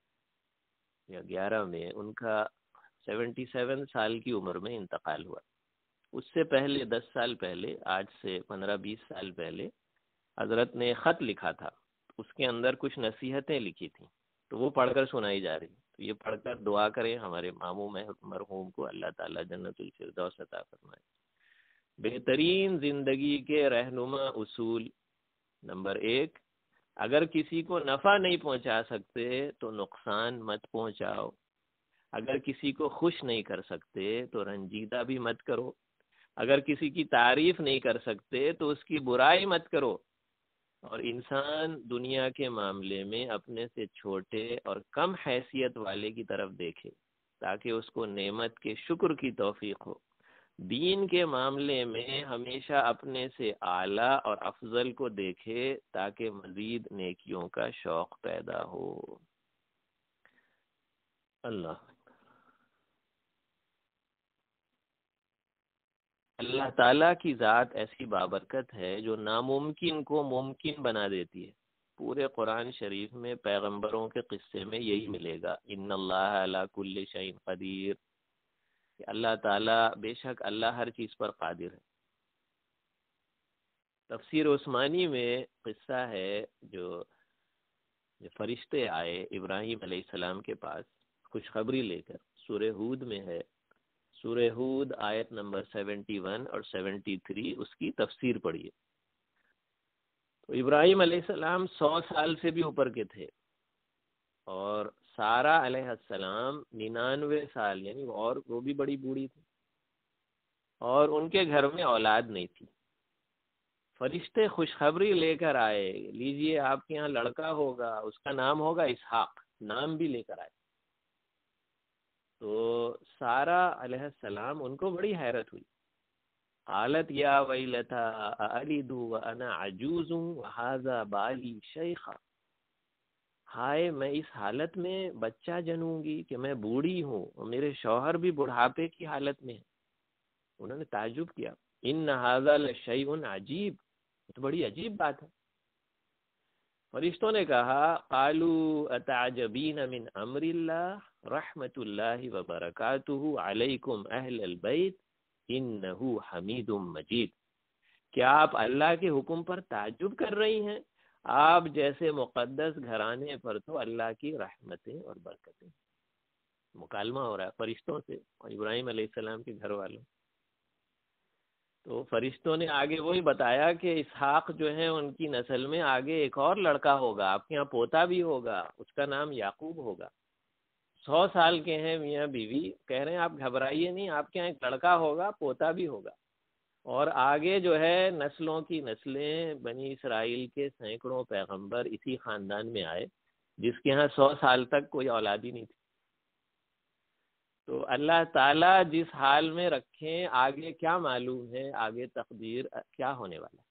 یا گیارہ میں ان کا سیونٹی سیون سال کی عمر میں انتقال ہوا۔ اس سے پہلے دس سال پہلے، آج سے پندرہ بیس سال پہلے حضرت نے خط لکھا تھا، اس کے اندر کچھ نصیحتیں لکھی تھیں، تو وہ پڑھ کر سنائی جا رہی. تو یہ پڑھ کر دعا کریں ہمارے ماموں مرحوم کو اللہ تعالیٰ جنت الفردوس عطا فرمائے. بہترین زندگی کے رہنما اصول: نمبر ایک، اگر کسی کو نفع نہیں پہنچا سکتے تو نقصان مت پہنچاؤ. اگر کسی کو خوش نہیں کر سکتے تو رنجیدہ بھی مت کرو. اگر کسی کی تعریف نہیں کر سکتے تو اس کی برائی مت کرو. اور انسان دنیا کے معاملے میں اپنے سے چھوٹے اور کم حیثیت والے کی طرف دیکھے تاکہ اس کو نعمت کے شکر کی توفیق ہو. دین کے معاملے میں ہمیشہ اپنے سے اعلیٰ اور افضل کو دیکھے تاکہ مزید نیکیوں کا شوق پیدا ہو. اللہ اللہ تعالیٰ کی ذات ایسی بابرکت ہے جو ناممکن کو ممکن بنا دیتی ہے. پورے قرآن شریف میں پیغمبروں کے قصے میں یہی ملے گا، ان اللہ علی کل شیء قدیر، کہ اللہ تعالیٰ، بے شک اللہ ہر چیز پر قادر ہے. تفسیر عثمانی میں قصہ ہے جو جو فرشتے آئے ابراہیم علیہ السلام کے پاس خوشخبری لے کر، سورہ ہود میں ہے. سورہ ہود آیت نمبر سیونٹی ون اور سیونٹی تھری، اس کی تفسیر پڑھیے. تو ابراہیم علیہ السلام سو سال سے بھی اوپر کے تھے، اور سارہ علیہ السلام ننانوے سال، یعنی اور وہ بھی بڑی بوڑھی تھی، اور ان کے گھر میں اولاد نہیں تھی. فرشتے خوشخبری لے کر آئے، لیجئے آپ کے یہاں لڑکا ہوگا، اس کا نام ہوگا اسحاق، نام بھی لے کر آئے. تو سارہ علیہ السلام، ان کو بڑی حیرت ہوئی. قالت یا ویلتا اَأَلِدُ وَأَنَا عَجُوزٌ وَهَذَا بَالِي شَيْخًا، ہائے میں اس حالت میں بچہ جنوں گی کہ میں بوڑھی ہوں اور میرے شوہر بھی بڑھاپے کی حالت میں ہیں. انہوں نے تعجب کیا، ان هذا لشیء عجیب، تو بڑی عجیب بات ہے. فرشتوں نے کہا، قالوا اتعجبین من امر اللہ رحمت اللہ وبرکاتہ علیکم اہل البیت انہ حمید مجید، کیا آپ اللہ کے حکم پر تعجب کر رہی ہیں؟ آپ جیسے مقدس گھرانے پر تو اللہ کی رحمتیں اور برکتیں. مکالمہ ہو رہا ہے فرشتوں سے اور ابراہیم علیہ السلام کے گھر والوں. تو فرشتوں نے آگے وہی بتایا کہ اسحاق جو ہے ان کی نسل میں آگے ایک اور لڑکا ہوگا، آپ کے یہاں پوتا بھی ہوگا، اس کا نام یعقوب ہوگا. سو سال کے ہیں میاں بیوی، کہہ رہے ہیں آپ گھبرائیے نہیں، آپ کے یہاں ایک لڑکا ہوگا، پوتا بھی ہوگا. اور آگے جو ہے نسلوں کی نسلیں، بنی اسرائیل کے سینکڑوں پیغمبر اسی خاندان میں آئے جس کے ہاں سو سال تک کوئی اولادی نہیں تھی. تو اللہ تعالیٰ جس حال میں رکھیں، آگے کیا معلوم ہے، آگے تقدیر کیا ہونے والا.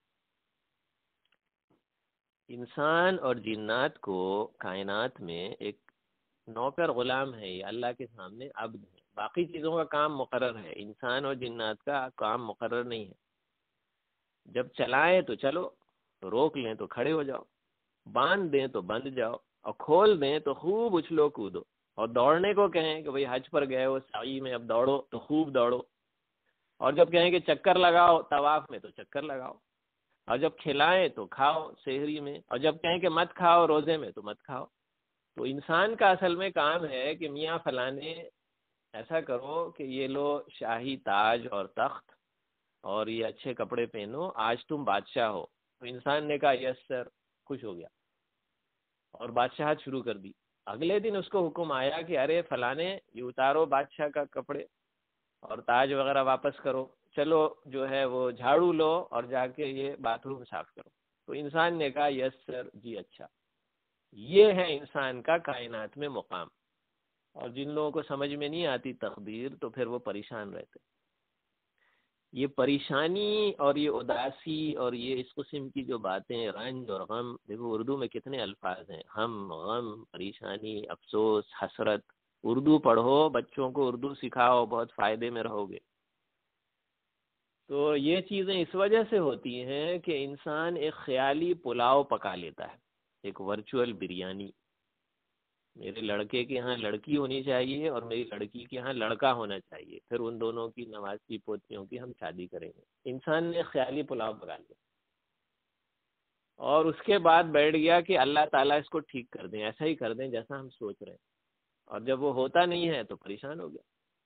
انسان اور جنات کو کائنات میں ایک نوکر غلام ہے، یہ اللہ کے سامنے عبد ہے. باقی چیزوں کا کام مقرر ہے، انسان اور جنات کا کام مقرر نہیں ہے. جب چلائیں تو چلو، تو روک لیں تو کھڑے ہو جاؤ، باندھ دیں تو بند جاؤ، اور کھول دیں تو خوب اچھلو کودو. اور دوڑنے کو کہیں کہ بھئی حج پر گئے ہو سعی میں، اب دوڑو تو خوب دوڑو. اور جب کہیں کہ چکر لگاؤ طواف میں تو چکر لگاؤ. اور جب کھلائیں تو کھاؤ سحری میں، اور جب کہیں کہ مت کھاؤ روزے میں تو مت کھاؤ. تو انسان کا اصل میں کام ہے کہ میاں فلانے ایسا کرو کہ یہ لو شاہی تاج اور تخت اور یہ اچھے کپڑے پہنو، آج تم بادشاہ ہو. تو انسان نے کہا یس سر، خوش ہو گیا اور بادشاہت شروع کر دی. اگلے دن اس کو حکم آیا کہ ارے فلانے یہ اتارو بادشاہ کا کپڑے اور تاج وغیرہ واپس کرو، چلو جو ہے وہ جھاڑو لو اور جا کے یہ باتھ روم صاف کرو. تو انسان نے کہا یس سر، جی اچھا. یہ ہے انسان کا کائنات میں مقام. اور جن لوگوں کو سمجھ میں نہیں آتی تقدیر تو پھر وہ پریشان رہتے. یہ پریشانی اور یہ اداسی اور یہ اس قسم کی جو باتیں، رنج اور غم، دیکھو اردو میں کتنے الفاظ ہیں، ہم، غم، پریشانی، افسوس، حسرت. اردو پڑھو، بچوں کو اردو سکھاؤ، بہت فائدے میں رہو گے. تو یہ چیزیں اس وجہ سے ہوتی ہیں کہ انسان ایک خیالی پلاؤ پکا لیتا ہے، ایک ورچوئل بریانی. میرے لڑکے کے یہاں لڑکی ہونی چاہیے اور میری لڑکی کے یہاں لڑکا ہونا چاہیے، پھر ان دونوں کی نوازی پوتیوں کی ہم شادی کریں گے۔ انسان نے خیالی پلاؤ پکا لیا اور اس کے بعد بیٹھ گیا کہ اللہ تعالیٰ اس کو ٹھیک کر دیں، ایسا ہی کر دیں جیسا ہم سوچ رہے ہیں، اور جب وہ ہوتا نہیں ہے تو پریشان ہو گیا۔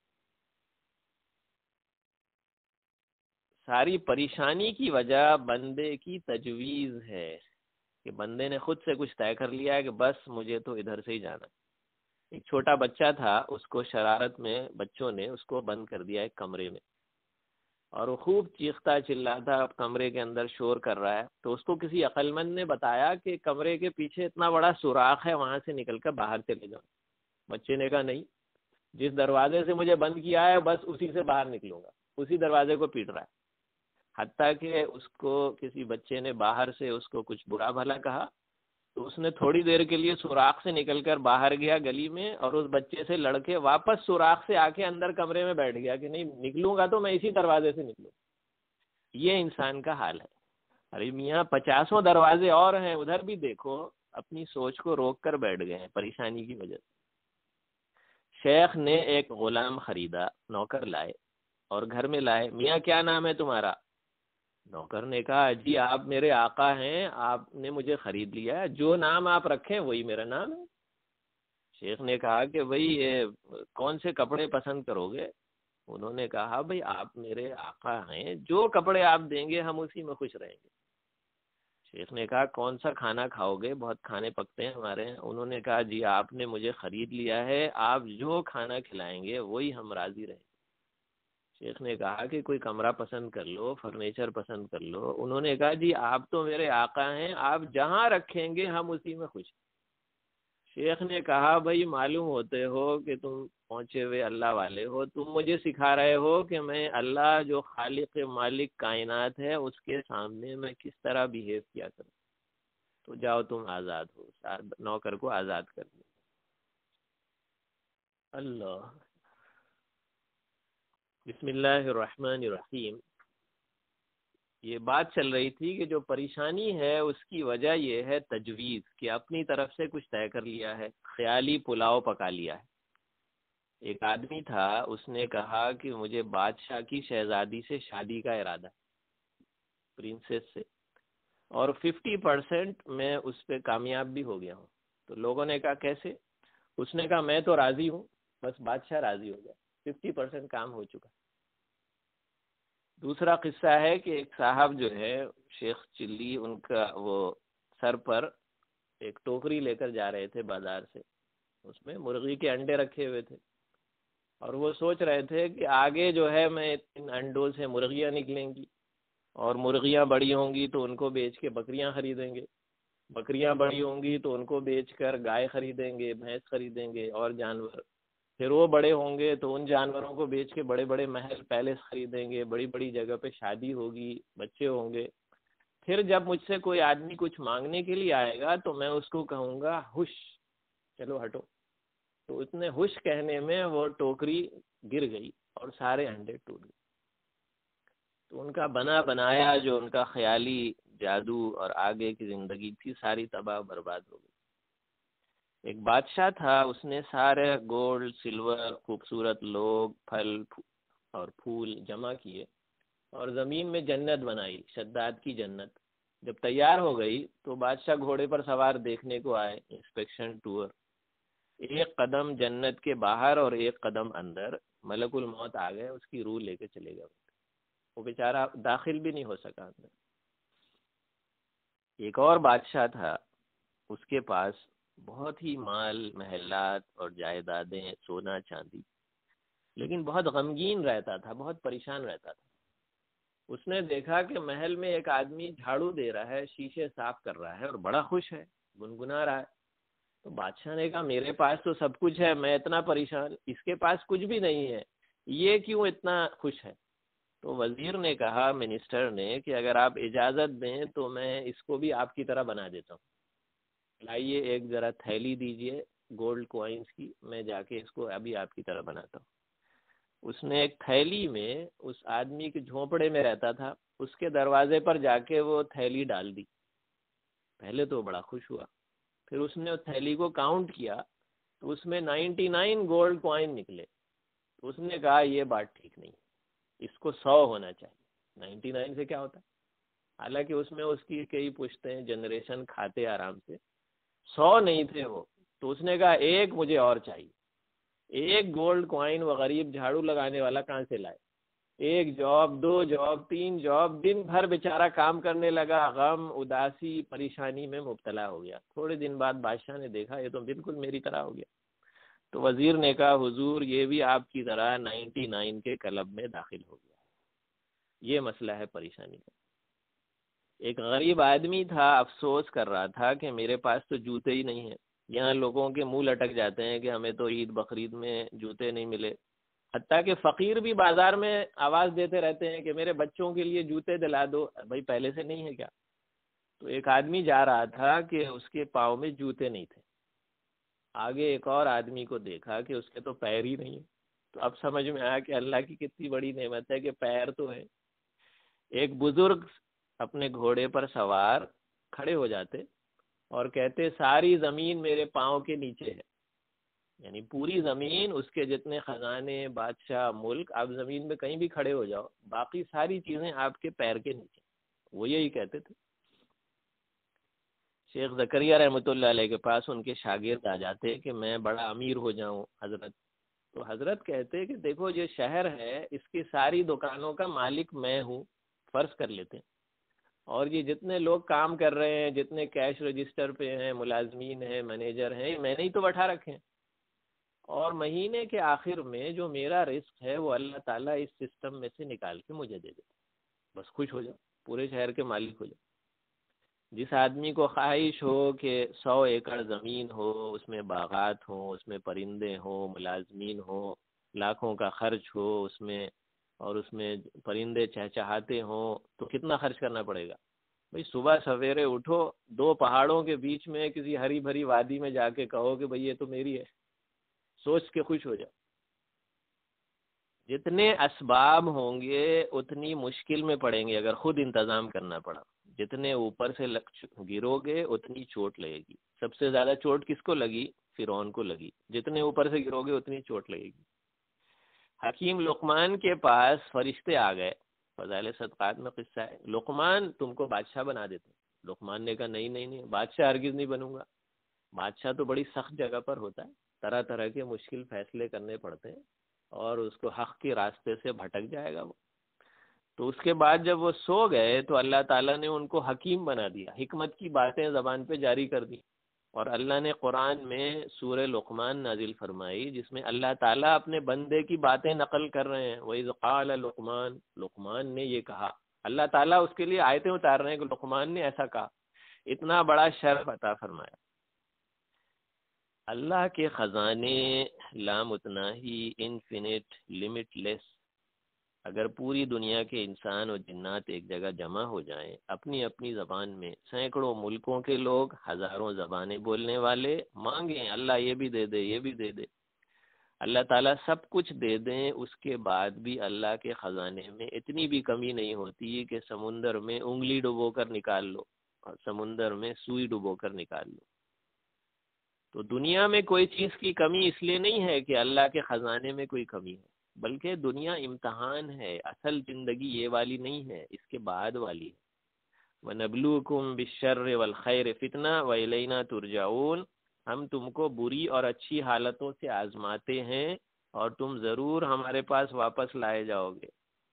ساری پریشانی کی وجہ بندے کی تجویز ہے کہ بندے نے خود سے کچھ طے کر لیا ہے کہ بس مجھے تو ادھر سے ہی جانا ہے۔ ایک چھوٹا بچہ تھا، اس کو شرارت میں بچوں نے اس کو بند کر دیا ایک کمرے میں، اور وہ خوب چیختا چلاتا کمرے کے اندر شور کر رہا ہے، تو اس کو کسی عقل مند نے بتایا کہ کمرے کے پیچھے اتنا بڑا سوراخ ہے، وہاں سے نکل کر باہر چلے جاؤ۔ بچے نے کہا نہیں، جس دروازے سے مجھے بند کیا ہے بس اسی سے باہر نکلوں گا، اسی دروازے کو پیٹ رہا ہے۔ حتیٰ کہ اس کو کسی بچے نے باہر سے اس کو کچھ برا بھلا کہا، تو اس نے تھوڑی دیر کے لیے سوراخ سے نکل کر باہر گیا گلی میں، اور اس بچے سے لڑ کے واپس سوراخ سے آ کے اندر کمرے میں بیٹھ گیا کہ نہیں، نکلوں گا تو میں اسی دروازے سے نکلوں۔ یہ انسان کا حال ہے۔ ارے میاں پچاسوں دروازے اور ہیں، ادھر بھی دیکھو۔ اپنی سوچ کو روک کر بیٹھ گئے ہیں پریشانی کی وجہ سے۔ شیخ نے ایک غلام خریدا، نوکر لائے اور گھر میں لائے۔ میاں کیا نام ہے تمہارا؟ نوکر نے کہا جی آپ میرے آقا ہیں، آپ نے مجھے خرید لیا ہے، جو نام آپ رکھیں وہی میرا نام ہے۔ شیخ نے کہا کہ بھئی کون سے کپڑے پسند کرو گے؟ انہوں نے کہا بھئی آپ میرے آقا ہیں، جو کپڑے آپ دیں گے ہم اسی میں خوش رہیں گے۔ شیخ نے کہا کون سا کھانا کھاؤ گے؟ بہت کھانے پکتے ہیں ہمارے ہیں۔ انہوں نے کہا جی آپ نے مجھے خرید لیا ہے، آپ جو کھانا کھلائیں گے وہی ہم راضی رہیں گے۔ شیخ نے کہا کہ کوئی کمرہ پسند کر لو، فرنیچر پسند کر لو۔ انہوں نے کہا جی آپ تو میرے آقا ہیں، آپ جہاں رکھیں گے ہم اسی میں خوش ہیں۔ شیخ نے کہا بھائی معلوم ہوتے ہو کہ تم پہنچے ہوئے اللہ والے ہو، تم مجھے سکھا رہے ہو کہ میں اللہ جو خالق مالک کائنات ہے اس کے سامنے میں کس طرح بیہیو کیا کروں۔ تو جاؤ تم آزاد ہو، نوکر کو آزاد کر دو۔ اللہ، بسم اللہ الرحمن الرحیم۔ یہ بات چل رہی تھی کہ جو پریشانی ہے اس کی وجہ یہ ہے تجویز، کہ اپنی طرف سے کچھ طے کر لیا ہے، خیالی پلاؤ پکا لیا ہے۔ ایک آدمی تھا، اس نے کہا کہ مجھے بادشاہ کی شہزادی سے شادی کا ارادہ، پرنسس سے، اور ففٹی پرسینٹ میں اس پہ کامیاب بھی ہو گیا ہوں۔ تو لوگوں نے کہا کیسے؟ اس نے کہا میں تو راضی ہوں، بس بادشاہ راضی ہو گیا، ففٹی پرسینٹ کام ہو چکا۔ دوسرا قصہ ہے کہ ایک صاحب جو ہے شیخ چلی، ان کا وہ سر پر ایک ٹوکری لے کر جا رہے تھے بازار سے، اس میں مرغی کے انڈے رکھے ہوئے تھے، اور وہ سوچ رہے تھے کہ آگے جو ہے میں ان انڈوں سے مرغیاں نکلیں گی، اور مرغیاں بڑی ہوں گی تو ان کو بیچ کے بکریاں خریدیں گے، بکریاں بڑی ہوں گی تو ان کو بیچ کر گائے خریدیں گے، بھینس خریدیں گے اور جانور، پھر وہ بڑے ہوں گے تو ان جانوروں کو بیچ کے بڑے بڑے محل پیلس خریدیں گے، بڑی بڑی جگہ پہ شادی ہوگی، بچے ہوں گے۔ پھر جب مجھ سے کوئی آدمی کچھ مانگنے کے لیے آئے گا تو میں اس کو کہوں گا ہوش، چلو ہٹو۔ تو اتنے ہوش کہنے میں وہ ٹوکری گر گئی اور سارے انڈے ٹوٹ گئے۔ تو ان کا بنا بنایا جو ان کا خیالی جادو اور آگے کی زندگی تھی ساری تباہ برباد ہو گئی۔ ایک بادشاہ تھا، اس نے سارے گولڈ سلور خوبصورت لوگ پھل اور پھول جمع کیے اور زمین میں جنت بنائی، شداد کی جنت۔ جب تیار ہو گئی تو بادشاہ گھوڑے پر سوار دیکھنے کو آئے، انسپیکشن ٹور۔ ایک قدم جنت کے باہر اور ایک قدم اندر، ملک الموت آ گئے، اس کی روح لے کے چلے گئے، وہ بیچارہ داخل بھی نہیں ہو سکا اندر۔ ایک اور بادشاہ تھا، اس کے پاس بہت ہی مال محلات اور جائیدادیں، سونا چاندی، لیکن بہت غمگین رہتا تھا، بہت پریشان رہتا تھا۔ اس نے دیکھا کہ محل میں ایک آدمی جھاڑو دے رہا ہے، شیشے صاف کر رہا ہے اور بڑا خوش ہے، گنگنا رہا ہے۔ تو بادشاہ نے کہا میرے پاس تو سب کچھ ہے، میں اتنا پریشان، اس کے پاس کچھ بھی نہیں ہے، یہ کیوں اتنا خوش ہے؟ تو وزیر نے کہا، منسٹر نے، کہ اگر آپ اجازت دیں تو میں اس کو بھی آپ کی طرح بنا دیتا ہوں۔ لائیے ایک ذرا تھیلی دیجئے گولڈ کوائنز کی، میں جا کے اس کو ابھی آپ کی طرح بناتا ہوں۔ اس نے ایک تھیلی میں، اس آدمی کے جھونپڑے میں رہتا تھا، اس کے دروازے پر جا کے وہ تھیلی ڈال دی۔ پہلے تو بڑا خوش ہوا، پھر اس نے تھیلی کو کاؤنٹ کیا تو اس میں نائنٹی نائن گولڈ کوائن نکلے. تو اس نے کہا یہ بات ٹھیک نہیں، اس کو سو ہونا چاہیے، نائنٹی نائن سے کیا ہوتا ہے. حالانکہ اس میں اس کی کئی پشتیں جنریشن کھاتے آرام سے، سو نہیں تھے وہ. تو اس نے کہا ایک مجھے اور چاہیے. ایک گولڈ کوائن وہ غریب جھاڑو لگانے والا کہاں سے لائے؟ ایک جاب، دو جاب، تین جاب، دن بھر بیچارہ کام کرنے لگا، غم، اداسی، پریشانی میں مبتلا ہو گیا. تھوڑے دن بعد بادشاہ نے دیکھا یہ تو بالکل میری طرح ہو گیا. تو وزیر نے کہا حضور یہ بھی آپ کی طرح نائنٹی نائن کے کلب میں داخل ہو گیا. یہ مسئلہ ہے پریشانی کا. ایک غریب آدمی تھا، افسوس کر رہا تھا کہ میرے پاس تو جوتے ہی نہیں ہیں. یہاں لوگوں کے منہ لٹک جاتے ہیں کہ ہمیں تو عید بقرعید میں جوتے نہیں ملے. حتیٰ کہ فقیر بھی بازار میں آواز دیتے رہتے ہیں کہ میرے بچوں کے لیے جوتے دلا دو. بھائی پہلے سے نہیں ہے کیا؟ تو ایک آدمی جا رہا تھا کہ اس کے پاؤں میں جوتے نہیں تھے. آگے ایک اور آدمی کو دیکھا کہ اس کے تو پیر ہی نہیں ہیں. تو اب سمجھ میں آیا کہ اللہ کی کتنی بڑی نعمت ہے کہ پیر تو ہے. ایک بزرگ اپنے گھوڑے پر سوار کھڑے ہو جاتے اور کہتے ساری زمین میرے پاؤں کے نیچے ہے. یعنی پوری زمین، اس کے جتنے خزانے، بادشاہ، ملک، آپ زمین میں کہیں بھی کھڑے ہو جاؤ، باقی ساری چیزیں آپ کے پیر کے نیچے. وہ یہی کہتے تھے. شیخ زکریا رحمۃ اللہ علیہ کے پاس ان کے شاگرد آ جاتے کہ میں بڑا امیر ہو جاؤں حضرت. تو حضرت کہتے کہ دیکھو یہ شہر ہے، اس کی ساری دکانوں کا مالک میں ہوں، فرض کر لیتے ہیں. اور یہ جتنے لوگ کام کر رہے ہیں، جتنے کیش رجسٹر پہ ہیں، ملازمین ہیں، مینیجر ہیں، میں نے ہی تو بٹھا رکھے ہیں. اور مہینے کے آخر میں جو میرا رزق ہے وہ اللہ تعالیٰ اس سسٹم میں سے نکال کے مجھے دے دیتا. بس خوش ہو جاؤ، پورے شہر کے مالک ہو جاؤ. جس آدمی کو خواہش ہو کہ سو ایکڑ زمین ہو، اس میں باغات ہوں، اس میں پرندے ہوں، ملازمین ہوں، لاکھوں کا خرچ ہو اس میں، اور اس میں پرندے چہچہاتے ہوں، تو کتنا خرچ کرنا پڑے گا؟ بھئی صبح سویرے اٹھو، دو پہاڑوں کے بیچ میں کسی ہری بھری وادی میں جا کے کہو کہ بھئی یہ تو میری ہے، سوچ کے خوش ہو جاؤ. جتنے اسباب ہوں گے اتنی مشکل میں پڑیں گے اگر خود انتظام کرنا پڑا. جتنے اوپر سے گرو گے اتنی چوٹ لگے گی. سب سے زیادہ چوٹ کس کو لگی؟ فرعون کو لگی. جتنے اوپر سے گرو گے اتنی چوٹ لگے گی. حکیم لقمان کے پاس فرشتے آ گئے، فضائل صدقات میں قصہ ہے. لقمان تم کو بادشاہ بنا دیتے. لقمان نے کہا نہیں نہیں نہیں، بادشاہ ہرگز نہیں بنوں گا. بادشاہ تو بڑی سخت جگہ پر ہوتا ہے، طرح طرح کے مشکل فیصلے کرنے پڑتے ہیں، اور اس کو حق کے راستے سے بھٹک جائے گا وہ. تو اس کے بعد جب وہ سو گئے تو اللہ تعالیٰ نے ان کو حکیم بنا دیا، حکمت کی باتیں زبان پہ جاری کر دی. اور اللہ نے قرآن میں سورہ لقمان نازل فرمائی جس میں اللہ تعالیٰ اپنے بندے کی باتیں نقل کر رہے ہیں. وَإِذْ قَالَ لقمان، لقمان نے یہ کہا. اللہ تعالیٰ اس کے لیے آیتیں اتار رہے ہیں کہ لقمان نے ایسا کہا. اتنا بڑا شرف عطا فرمایا. اللہ کے خزانے لامتناہی، انفینٹ، لمٹ لیس. اگر پوری دنیا کے انسان اور جنات ایک جگہ جمع ہو جائیں اپنی اپنی زبان میں، سینکڑوں ملکوں کے لوگ، ہزاروں زبانیں بولنے والے، مانگیں اللہ یہ بھی دے دے یہ بھی دے دے، اللہ تعالیٰ سب کچھ دے دیں، اس کے بعد بھی اللہ کے خزانے میں اتنی بھی کمی نہیں ہوتی کہ سمندر میں انگلی ڈبو کر نکال لو اور سمندر میں سوئی ڈبو کر نکال لو. تو دنیا میں کوئی چیز کی کمی اس لیے نہیں ہے کہ اللہ کے خزانے میں کوئی کمی ہے، بلکہ دنیا امتحان ہے. اصل زندگی یہ والی نہیں ہے، اس کے بعد والی ہے. وَنَبْلُوكُمْ بِالشَّرِّ وَالْخَيْرِ فِتْنَةً وَإِلَيْنَا تُرْجَعُونَ. ہم تم کو بری اور اچھی حالتوں سے آزماتے ہیں اور تم ضرور ہمارے پاس واپس لائے جاؤ گے.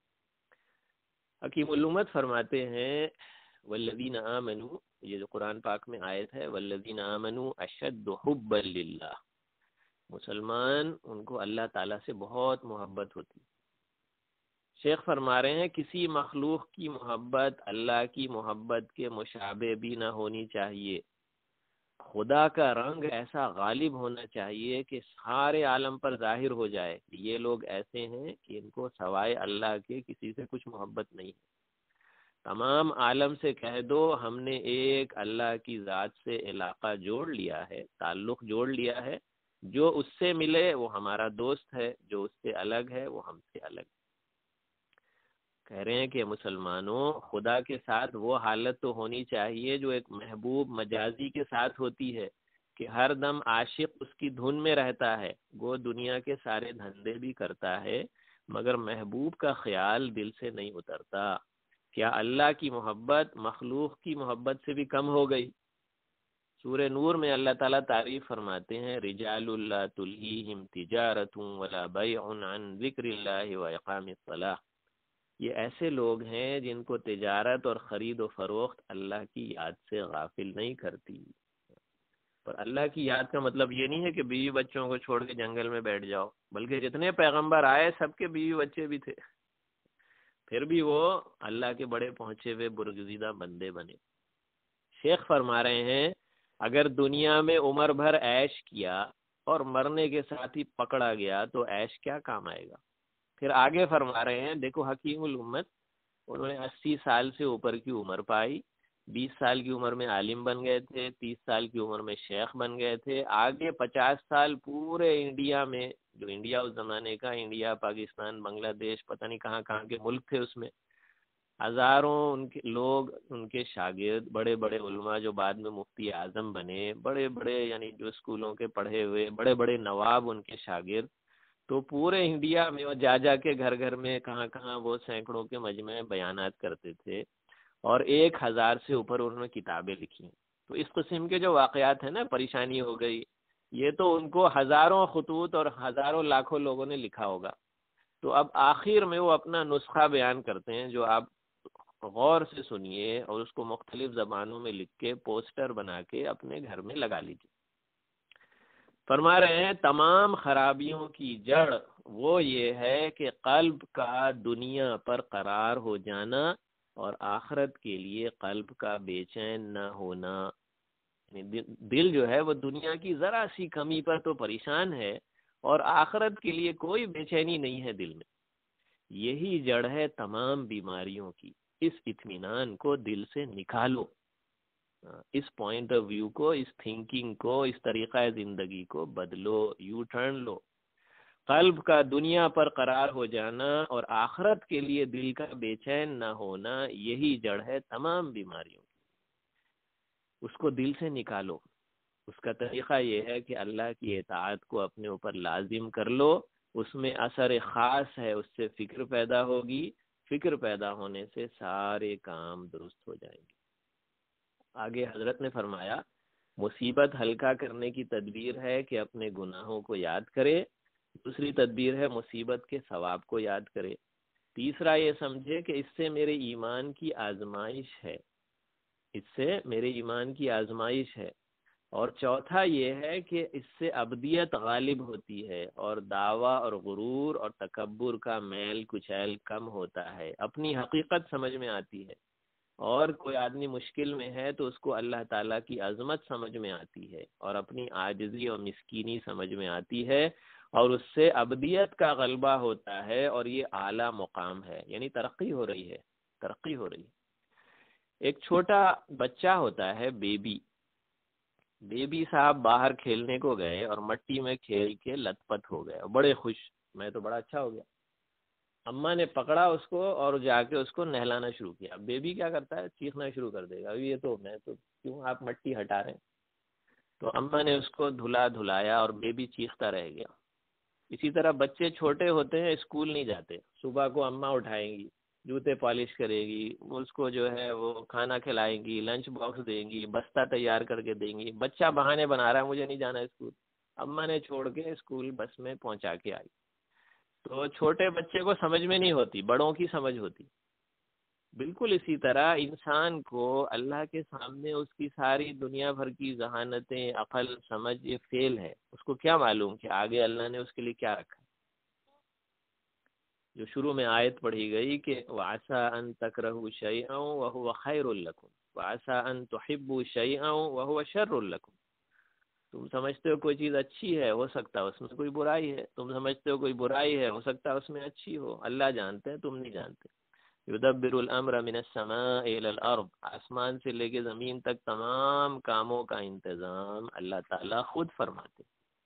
حکیم الامت فرماتے ہیں والذین آمنوا، یہ جو قرآن پاک میں آیت ہے، والذین آمنوا اشد حبا للہ. مسلمان ان کو اللہ تعالیٰ سے بہت محبت ہوتی. شیخ فرما رہے ہیں کسی مخلوق کی محبت اللہ کی محبت کے مشابہ بھی نہ ہونی چاہیے. خدا کا رنگ ایسا غالب ہونا چاہیے کہ سارے عالم پر ظاہر ہو جائے کہ یہ لوگ ایسے ہیں کہ ان کو سوائے اللہ کے کسی سے کچھ محبت نہیں. تمام عالم سے کہہ دو ہم نے ایک اللہ کی ذات سے علاقہ جوڑ لیا ہے، تعلق جوڑ لیا ہے. جو اس سے ملے وہ ہمارا دوست ہے، جو اس سے الگ ہے وہ ہم سے الگ. کہہ رہے ہیں کہ مسلمانوں خدا کے ساتھ وہ حالت تو ہونی چاہیے جو ایک محبوب مجازی کے ساتھ ہوتی ہے. کہ ہر دم عاشق اس کی دھن میں رہتا ہے، وہ دنیا کے سارے دھندے بھی کرتا ہے مگر محبوب کا خیال دل سے نہیں اترتا۔ کیا اللہ کی محبت مخلوق کی محبت سے بھی کم ہو گئی؟ سورہ نور میں اللہ تعالیٰ تعریف فرماتے ہیں، رجال اللہ تلہیہم تجارت ولا بیع عن ذکر اللہ واقام الصلاۃ، یہ ایسے لوگ ہیں جن کو تجارت اور خرید و فروخت اللہ کی یاد سے غافل نہیں کرتی۔ اور اللہ کی یاد کا مطلب یہ نہیں ہے کہ بیوی بچوں کو چھوڑ کے جنگل میں بیٹھ جاؤ، بلکہ جتنے پیغمبر آئے سب کے بیوی بچے بھی تھے، پھر بھی وہ اللہ کے بڑے پہنچے ہوئے برگزیدہ بندے بنے۔ شیخ فرما رہے ہیں اگر دنیا میں عمر بھر عیش کیا اور مرنے کے ساتھ ہی پکڑا گیا تو عیش کیا کام آئے گا؟ پھر آگے فرما رہے ہیں، دیکھو حکیم الامت، انہوں نے اسی سال سے اوپر کی عمر پائی، بیس سال کی عمر میں عالم بن گئے تھے، تیس سال کی عمر میں شیخ بن گئے تھے، آگے پچاس سال پورے انڈیا میں، جو انڈیا اس زمانے کا، انڈیا پاکستان بنگلہ دیش پتہ نہیں کہاں کہاں کے ملک تھے، اس میں ہزاروں ان کے لوگ، ان کے شاگرد، بڑے بڑے علماء جو بعد میں مفتی اعظم بنے، بڑے بڑے یعنی جو اسکولوں کے پڑھے ہوئے بڑے بڑے نواب ان کے شاگرد، تو پورے انڈیا میں وہ جا جا کے گھر گھر میں کہاں کہاں وہ سینکڑوں کے مجمع بیانات کرتے تھے، اور ایک ہزار سے اوپر انہوں نے کتابیں لکھی۔ تو اس قسم کے جو واقعات ہیں نا، پریشانی ہو گئی، یہ تو ان کو ہزاروں خطوط اور ہزاروں لاکھوں لوگوں نے لکھا ہوگا۔ تو اب آخر میں وہ اپنا نسخہ بیان کرتے ہیں، جو آپ غور سے سنیے اور اس کو مختلف زبانوں میں لکھ کے پوسٹر بنا کے اپنے گھر میں لگا لیجیے۔ فرما رہے ہیں تمام خرابیوں کی جڑ وہ یہ ہے کہ قلب کا دنیا پر قرار ہو جانا اور آخرت کے لیے قلب کا بے چین نہ ہونا۔ یعنی دل جو ہے وہ دنیا کی ذرا سی کمی پر تو پریشان ہے اور آخرت کے لیے کوئی بے چینی نہیں ہے دل میں۔ یہی جڑ ہے تمام بیماریوں کی۔ اس اطمینان کو دل سے نکالو، اس پوائنٹ آف ویو کو، اس تھنکنگ کو، اس طریقہ زندگی کو بدلو، یو ٹرن لو۔ قلب کا دنیا پر قرار ہو جانا اور آخرت کے لیے دل کا بے چین نہ ہونا، یہی جڑ ہے تمام بیماریوں کی۔ اس کو دل سے نکالو۔ اس کا طریقہ یہ ہے کہ اللہ کی اطاعت کو اپنے اوپر لازم کر لو، اس میں اثر خاص ہے، اس سے فکر پیدا ہوگی، فکر پیدا ہونے سے سارے کام درست ہو جائیں گے۔ آگے حضرت نے فرمایا مصیبت ہلکا کرنے کی تدبیر ہے کہ اپنے گناہوں کو یاد کرے، دوسری تدبیر ہے مصیبت کے ثواب کو یاد کرے، تیسرا یہ سمجھے کہ اس سے میرے ایمان کی آزمائش ہے، اس سے میرے ایمان کی آزمائش ہے، اور چوتھا یہ ہے کہ اس سے ابدیت غالب ہوتی ہے اور دعویٰ اور غرور اور تکبر کا میل کچیل کم ہوتا ہے، اپنی حقیقت سمجھ میں آتی ہے، اور کوئی آدمی مشکل میں ہے تو اس کو اللہ تعالیٰ کی عظمت سمجھ میں آتی ہے اور اپنی عاجزی اور مسکینی سمجھ میں آتی ہے، اور اس سے ابدیت کا غلبہ ہوتا ہے، اور یہ اعلیٰ مقام ہے، یعنی ترقی ہو رہی ہے، ترقی ہو رہی ہے۔ ایک چھوٹا بچہ ہوتا ہے، بیبی بیبی صاحب باہر کھیلنے کو گئے اور مٹی میں کھیل کے لت پت ہو گئے، بڑے خوش، میں تو بڑا اچھا ہو گیا۔ اماں نے پکڑا اس کو اور جا کے اس کو نہلانا شروع کیا۔ بیبی کیا کرتا ہے؟ چیخنا شروع کر دے گا، یہ تو میں تو کیوں آپ مٹی ہٹا رہے ہیں؟ تو اماں نے اس کو دھلا دھلایا اور بیبی چیختا رہ گیا۔ اسی طرح بچے چھوٹے ہوتے ہیں، اسکول نہیں جاتے، صبح کو اماں اٹھائیں گی، جوتے پالش کرے گی، اس کو جو ہے وہ کھانا کھلائیں گی، لنچ باکس دیں گی، بستہ تیار کر کے دیں گی۔ بچہ بہانے بنا رہا ہے مجھے نہیں جانا اسکول، اماں نے چھوڑ کے اسکول بس میں پہنچا کے آئی۔ تو چھوٹے بچے کو سمجھ میں نہیں ہوتی، بڑوں کی سمجھ ہوتی۔ بالکل اسی طرح انسان کو اللہ کے سامنے اس کی ساری دنیا بھر کی ذہانتیں، عقل، سمجھ یہ فیل ہے، اس کو کیا معلوم کہ آگے اللہ نے اس کے لیے کیا رکھا ہے۔ جو شروع میں آیت پڑھی گئی کہ وَعَسَىٰ أَن تَكْرَهُوا شَيْئًا وَهُوَ خَيْرٌ لَكُمْ وَعَسَىٰ أَن تُحِبُّوا شَيْئًا وَهُوَ شَرٌّ لَكُمْ، تم سمجھتے ہو کوئی چیز اچھی ہے، ہو سکتا ہے اس میں کوئی برائی ہے، تم سمجھتے ہو کوئی برائی ہے، ہو سکتا ہے اس میں اچھی ہو، اللہ جانتے ہیں، تم نہیں جانتے۔ یدبر الامر من السماء الى الارض، آسمان سے لے کے زمین تک تمام کاموں کا انتظام اللہ تعالیٰ خود فرماتے۔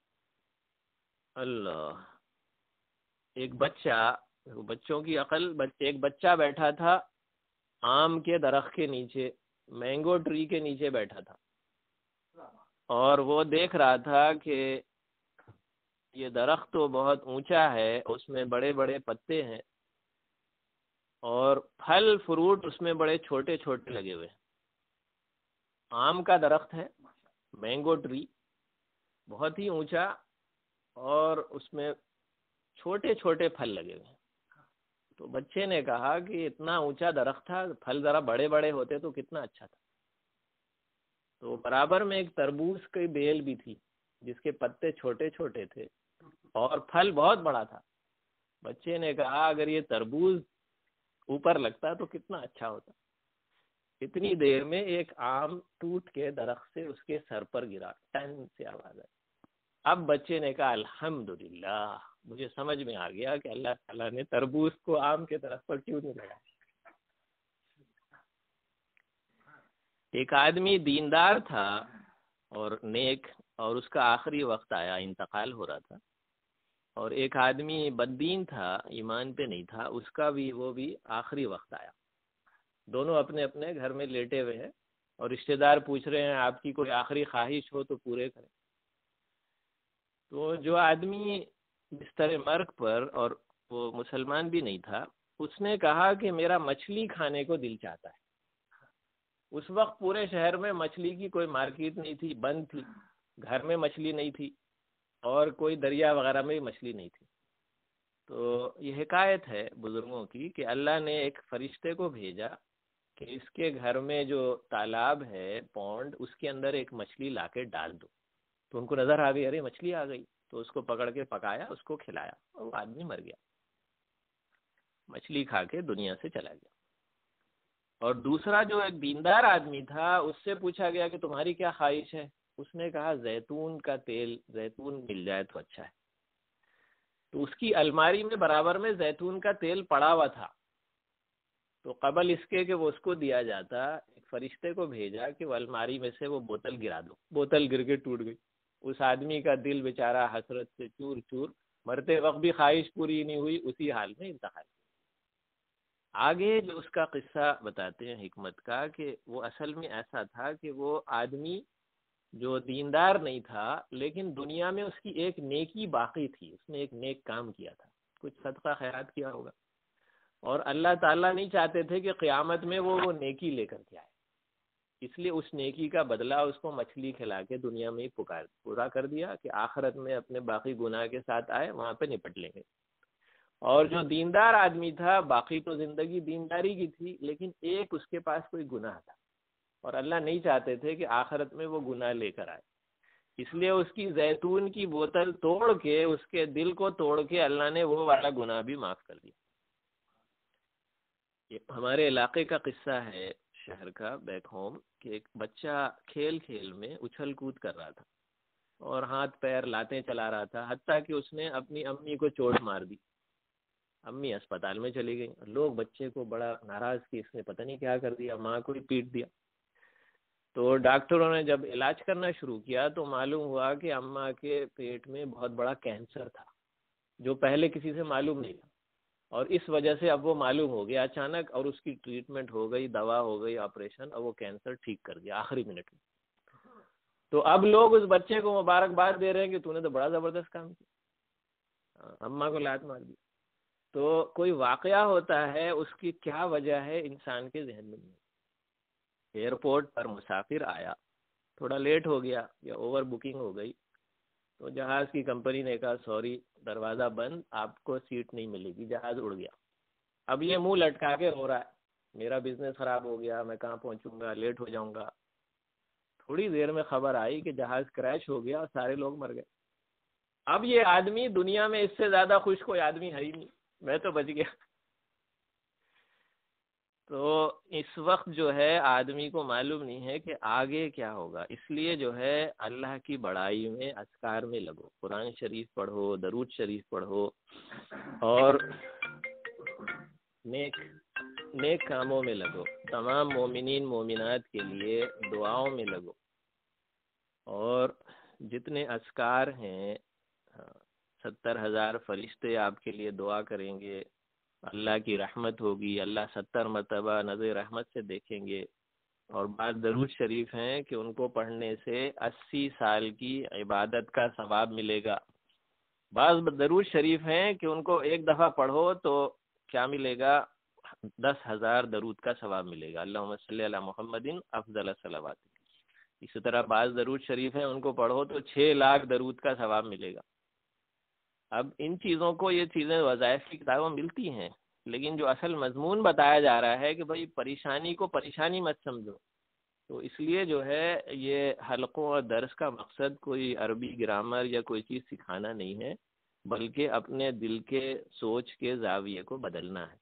اللہ، ایک بچہ، بچوں کی عقل، ایک بچہ بیٹھا تھا آم کے درخت کے نیچے، مینگو ٹری کے نیچے بیٹھا تھا، اور وہ دیکھ رہا تھا کہ یہ درخت تو بہت اونچا ہے، اس میں بڑے بڑے پتے ہیں اور پھل فروٹ اس میں بڑے چھوٹے چھوٹے لگے ہوئے ہیں۔ آم کا درخت ہے، مینگو ٹری، بہت ہی اونچا، اور اس میں چھوٹے چھوٹے پھل لگے ہوئے ہیں۔ تو بچے نے کہا کہ اتنا اونچا درخت تھا، پھل ذرا بڑے بڑے ہوتے تو کتنا اچھا تھا۔ تو برابر میں ایک تربوز کی بیل بھی تھی جس کے پتے چھوٹے چھوٹے تھے اور پھل بہت بڑا تھا۔ بچے نے کہا اگر یہ تربوز اوپر لگتا تو کتنا اچھا ہوتا۔ اتنی دیر میں ایک آم ٹوٹ کے درخت سے اس کے سر پر گرا، ٹن سے آواز آئی۔ اب بچے نے کہا الحمدللہ، مجھے سمجھ میں آ گیا کہ اللہ تعالیٰ نے تربوز کو آم کے درخت پر کیوں نہیں لگایا۔ ایک آدمی دیندار تھا اور نیک، اور اس کا آخری وقت آیا، انتقال ہو رہا تھا، اور ایک آدمی بددین تھا، ایمان پہ نہیں تھا، اس کا بھی وہ بھی آخری وقت آیا۔ دونوں اپنے اپنے گھر میں لیٹے ہوئے ہیں اور رشتہ دار پوچھ رہے ہیں آپ کی کوئی آخری خواہش ہو تو پورے کریں۔ تو جو آدمی بستر مرگ پر، اور وہ مسلمان بھی نہیں تھا، اس نے کہا کہ میرا مچھلی کھانے کو دل چاہتا ہے۔ اس وقت پورے شہر میں مچھلی کی کوئی مارکیٹ نہیں تھی، بند تھی، گھر میں مچھلی نہیں تھی اور کوئی دریا وغیرہ میں مچھلی نہیں تھی۔ تو یہ حکایت ہے بزرگوں کی کہ اللہ نے ایک فرشتے کو بھیجا کہ اس کے گھر میں جو تالاب ہے، پونڈ، اس کے اندر ایک مچھلی لا کے ڈال دو۔ تو ان کو نظر آ گئی، ارے مچھلی آ گئی، تو اس کو پکڑ کے پکایا، اس کو کھلایا، اور وہ آدمی مر گیا، مچھلی کھا کے دنیا سے چلا گیا۔ اور دوسرا جو ایک دیندار آدمی تھا، اس سے پوچھا گیا کہ تمہاری کیا خواہش ہے؟ اس نے کہا زیتون کا تیل، زیتون مل جائے تو اچھا ہے۔ تو اس کی الماری میں برابر میں زیتون کا تیل پڑا ہوا تھا، تو قبل اس کے کہ وہ اس کو دیا جاتا، ایک فرشتے کو بھیجا کہ وہ الماری میں سے وہ بوتل گرا دو۔ بوتل گر کے ٹوٹ گئی۔ اس آدمی کا دل بیچارہ حسرت سے چور چور، مرتے وقت بھی خواہش پوری نہیں ہوئی، اسی حال میں انتقال۔ آگے جو اس کا قصہ بتاتے ہیں حکمت کا، کہ وہ اصل میں ایسا تھا کہ وہ آدمی جو دیندار نہیں تھا، لیکن دنیا میں اس کی ایک نیکی باقی تھی، اس نے ایک نیک کام کیا تھا، کچھ صدقہ خیرات کیا ہوگا، اور اللہ تعالیٰ نہیں چاہتے تھے کہ قیامت میں وہ وہ نیکی لے کر کے آئے، اس لیے اس نیکی کا بدلہ اس کو مچھلی کھلا کے دنیا میں ہی پکار پورا کر دیا کہ آخرت میں اپنے باقی گناہ کے ساتھ آئے، وہاں پہ نپٹ لیں گے۔ اور جو دیندار آدمی تھا، باقی تو زندگی دینداری کی تھی، لیکن ایک اس کے پاس کوئی گناہ تھا، اور اللہ نہیں چاہتے تھے کہ آخرت میں وہ گناہ لے کر آئے، اس لیے اس کی زیتون کی بوتل توڑ کے، اس کے دل کو توڑ کے اللہ نے وہ والا گناہ بھی معاف کر دیا۔ یہ ہمارے علاقے کا قصہ ہے، شہر کا، بیک ہوم، کہ ایک بچہ کھیل کھیل میں اچھل کود کر رہا تھا اور ہاتھ پیر لاتیں چلا رہا تھا، حتیٰ کہ اس نے اپنی امی کو چوٹ مار دی۔ امی اسپتال میں چلی گئی، لوگ بچے کو بڑا ناراض کی، اس نے پتہ نہیں کیا کر دیا، ماں کو ہی پیٹ دیا۔ تو ڈاکٹروں نے جب علاج کرنا شروع کیا تو معلوم ہوا کہ اماں کے پیٹ میں بہت بڑا کینسر تھا، جو پہلے کسی سے معلوم نہیں تھا، اور اس وجہ سے اب وہ معلوم ہو گیا اچانک، اور اس کی ٹریٹمنٹ ہو گئی، دوا ہو گئی، آپریشن، اور وہ کینسر ٹھیک کر دیا آخری منٹ میں۔ تو اب لوگ اس بچے کو مبارکباد دے رہے ہیں کہ تو نے تو بڑا زبردست کام کیا، اماں کو لات مار دی۔ تو کوئی واقعہ ہوتا ہے، اس کی کیا وجہ ہے انسان کے ذہن میں نہیں۔ ایئرپورٹ پر مسافر آیا، تھوڑا لیٹ ہو گیا یا اوور بکنگ ہو گئی، تو جہاز کی کمپنی نے کہا سوری، دروازہ بند، آپ کو سیٹ نہیں ملے گی، جہاز اڑ گیا۔ اب یہ منہ لٹکا کے رو رہا ہے، میرا بزنس خراب ہو گیا، میں کہاں پہنچوں گا، لیٹ ہو جاؤں گا۔ تھوڑی دیر میں خبر آئی کہ جہاز کریش ہو گیا اور سارے لوگ مر گئے۔ اب یہ آدمی، دنیا میں اس سے زیادہ خوش کوئی آدمی ہے ہی نہیں، میں تو بچ گیا۔ تو اس وقت جو ہے آدمی کو معلوم نہیں ہے کہ آگے کیا ہوگا، اس لیے جو ہے اللہ کی بڑائی میں، اذکار میں لگو، قرآن شریف پڑھو، درود شریف پڑھو، اور نیک نیک کاموں میں لگو، تمام مومنین مومنات کے لیے دعاؤں میں لگو، اور جتنے اذکار ہیں، ستر ہزار فرشتے آپ کے لیے دعا کریں گے، اللہ کی رحمت ہوگی، اللہ ستر مرتبہ نظر رحمت سے دیکھیں گے، اور بعض درود شریف ہیں کہ ان کو پڑھنے سے اسی سال کی عبادت کا ثواب ملے گا. بعض درود شریف ہیں کہ ان کو ایک دفعہ پڑھو تو کیا ملے گا؟ دس ہزار درود کا ثواب ملے گا. اللہم صلی علی محمد افضل الصلوات. اسی طرح بعض درود شریف ہیں ان کو پڑھو تو چھ لاکھ درود کا ثواب ملے گا. اب ان چیزوں کو، یہ چیزیں وظائف کی کتابوں ملتی ہیں، لیکن جو اصل مضمون بتایا جا رہا ہے کہ بھائی پریشانی کو پریشانی مت سمجھو. تو اس لیے جو ہے یہ حلقوں اور درس کا مقصد کوئی عربی گرامر یا کوئی چیز سکھانا نہیں ہے، بلکہ اپنے دل کے سوچ کے زاویے کو بدلنا ہے.